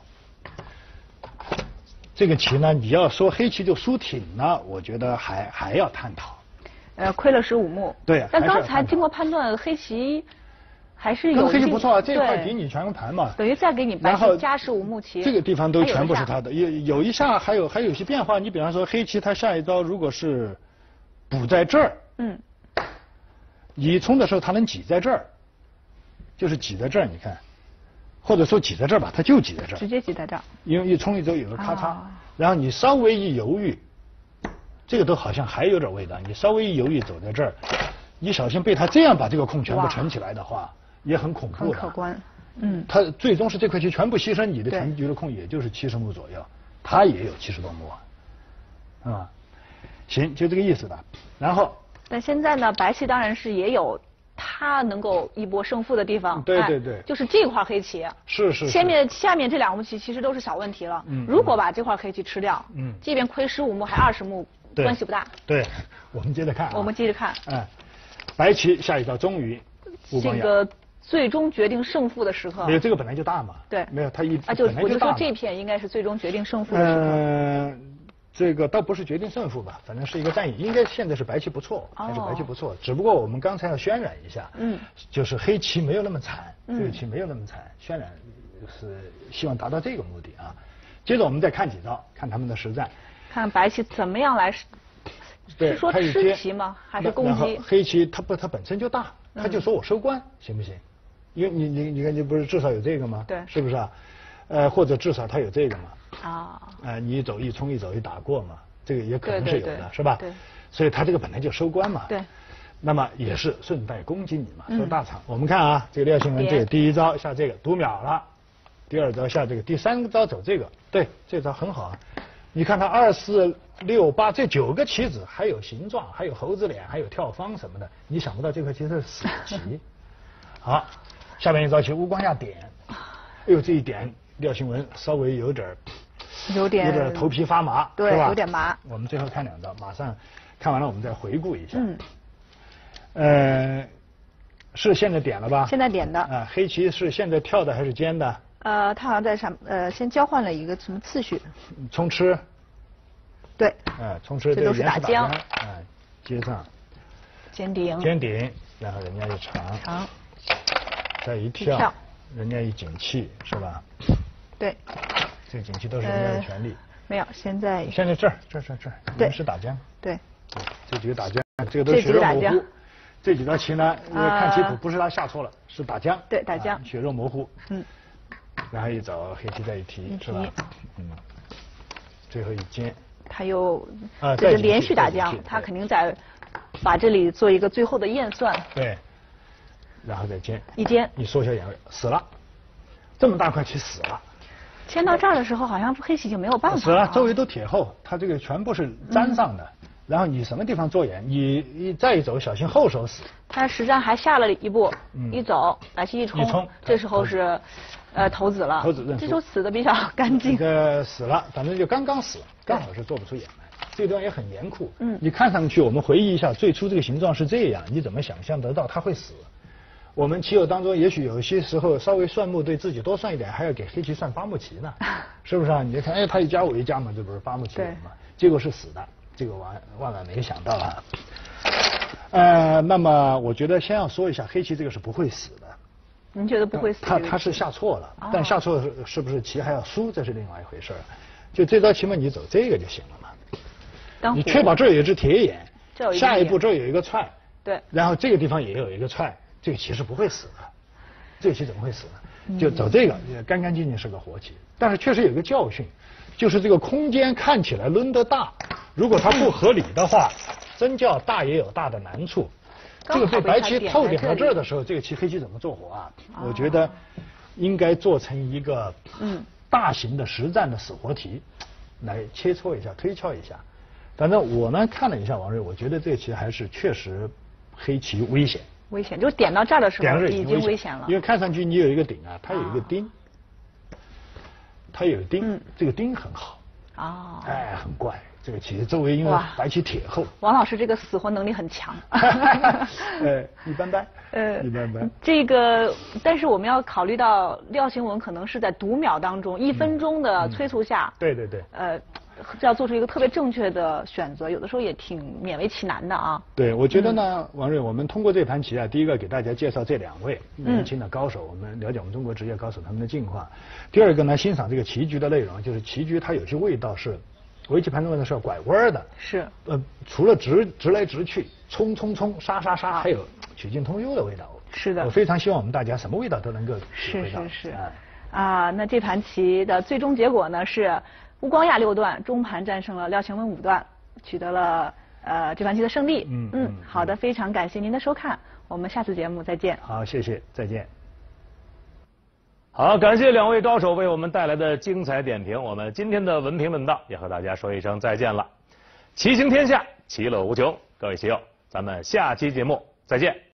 这个棋呢，你要说黑棋就输挺呢，我觉得还还要探讨。 呃，亏了十五目。 对。 但刚才经过判断，黑棋还是有。 跟黑棋不错啊，这块给你全盘嘛。 等于再给你白棋加十五目棋。 这个地方都全部是他的，有有一下还有还有一些变化。你比方说黑棋，他下一招如果是补在这儿，嗯，你冲的时候他能挤在这儿，就是挤在这儿，你看。或者说挤在这儿吧，它就挤在这儿， 直接挤在这儿。 因为一冲一走有个咔嚓，啊、然后你稍微一犹豫，这个都好像还有点味道。你稍微一犹豫走在这儿，你小心被他这样把这个空全部撑起来的话，也很恐怖的。 很可观。嗯。 他最终是这块棋全部牺牲，你的全局的空也就是七十目左右。 他也有七十多目啊，啊，行，就这个意思的。然后， 但现在呢，白棋当然是也有他能够一搏胜负的地方。 对对对， 哎、就是这块黑棋。 是是是。 下面下面这两目棋其实都是小问题了。嗯。如果把这块黑棋吃掉，嗯，即便亏十五目还二十目，关系不大。 对，我们接着看、啊。 我们接着看。 哎，白棋下一招终于， 这个最终决定胜负的时刻。 没有，这个本来就大嘛。 对。 没有，他一啊，就本来我就说大这片应该是最终决定胜负的时刻。 嗯。这个倒不是决定胜负吧，反正是一个战役。应该现在是白棋不错，还是白棋不错。哦、只不过我们刚才要渲染一下，嗯，就是黑棋没有那么惨，这个棋没有那么惨，渲染是希望达到这个目的啊。接着我们再看几招，看他们的实战， 看白棋怎么样来，是说吃棋吗？还是攻击？ 黑棋它不，它本身就大，他就说我收官、嗯、行不行？因为你你你看，你不是至少有这个吗？ 对， 是不是啊？呃，或者至少它有这个嘛。 啊， 呃，你一走一冲一走一打过嘛，这个也可能是有的， 对对对是吧？ 对， 所以他这个本来就收官嘛。 对。 那么也是顺带攻击你嘛，收大场。嗯、我们看啊，这个廖庆文这个第一招下这个读秒了，第二招下这个，第三招走这个，对，这招很好啊。你看他二四六八这九个棋子，还有形状，还有猴子脸，还有跳方什么的，你想不到这块棋是死棋。好，下面一招棋乌光下点，哎呦这一点廖庆文稍微有点。 有点有点头皮发麻， 对， 是吧？ 有点麻。 我们最后看两招，马上看完了，我们再回顾一下。 嗯。 呃，是现在点了吧？ 现在点的。 啊，黑棋是现在跳的还是尖的？ 呃，他好像在上，呃，先交换了一个什么次序？ 冲吃。 对。 哎，冲吃这都是打将。 哎，接上。 尖顶。 尖顶，然后人家一长。 长。 再一跳，跳人家一景气，是吧？ 对。 这个景气都是人家的权利、呃。 没有，现在。 现在这儿，这儿这儿这儿，对，是打将。 对。 这几个打将，这个都血肉模糊。这几道棋呢，因为看棋谱不是他下错了，是打将。 对，打将。 啊、血肉模糊。 嗯。 然后一走，黑棋再一提，是吧？嗯。最后一尖。 他又啊，这是连续打将，他肯定在把这里做一个最后的验算。 对。然后再尖。 一尖。 你缩小眼位，死了。这么大块棋死了。 签到这儿的时候，好像黑棋就没有办法了。 死了，周围都铁厚，它这个全部是粘上的。嗯、然后你什么地方做眼，你你再一走，小心后手死。 他实战还下了一步，嗯、一走，白棋一冲， 一冲这时候是，呃，投子了。 投子认输。 这时候死的比较干净。 这死了，反正就刚刚死，刚好是做不出眼来。这个地方也很严酷。嗯。你看上去，我们回忆一下，最初这个形状是这样，你怎么想象得到它会死？我们棋友当中，也许有些时候稍微算目对自己多算一点，还要给黑棋算八目棋呢，是不是啊？你看，哎，他一加我一加嘛，这不是八目棋嘛？结果是死的，这个万万万没想到啊。呃，那么我觉得先要说一下，黑棋这个是不会死的。 您觉得不会死？ 他他是下错了，哦、但下错是是不是棋还要输，这是另外一回事儿。就这招棋嘛，你走这个就行了嘛。你确保这儿有一只铁眼，下一步这儿有一个踹， 对， 然后这个地方也有一个踹。这个棋是不会死的，这个棋怎么会死呢？就走这个也干干净净是个活棋，但是确实有一个教训，就是这个空间看起来抡得大，如果它不合理的话，真叫大也有大的难处。这个被白棋透点到这儿的时候，这个棋黑棋怎么做活啊？我觉得应该做成一个嗯大型的实战的死活题，来切磋一下、推敲一下。反正我呢看了一下王瑞，我觉得这个棋还是确实黑棋危险。 危险，就点到这儿的时候已经危险了。 因为看上去你有一个顶啊，它有一个钉，它有钉，这个钉很好。哦。哎，很怪，这个棋周围因为白棋铁厚。 王老师这个死活能力很强。 呃，一般般。呃，一般般。 这个，但是我们要考虑到廖庆文可能是在读秒当中，一分钟的催促下。 对对对。 呃。要做出一个特别正确的选择，有的时候也挺勉为其难的啊。 对，我觉得呢，嗯、王瑞，我们通过这盘棋啊，第一个给大家介绍这两位年轻的高手，嗯、我们了解我们中国职业高手他们的近况。第二个呢，欣赏这个棋局的内容，就是棋局它有些味道是围棋盘中的是要拐弯的。 是。 呃，除了直直来直去、冲冲冲、杀杀杀，还有曲径通幽的味道。 是的。 我非常希望我们大家什么味道都能够体会到。 是是是。啊，那这盘棋的最终结果呢是。乌光亚六段，中盘战胜了廖庆文五段，取得了呃这盘棋的胜利。嗯嗯，好的，非常感谢您的收看，我们下次节目再见。 好，谢谢，再见。 好，感谢两位高手为我们带来的精彩点评。我们今天的文评论道也和大家说一声再见了。棋行天下，其乐无穷。各位棋友，咱们下期节目再见。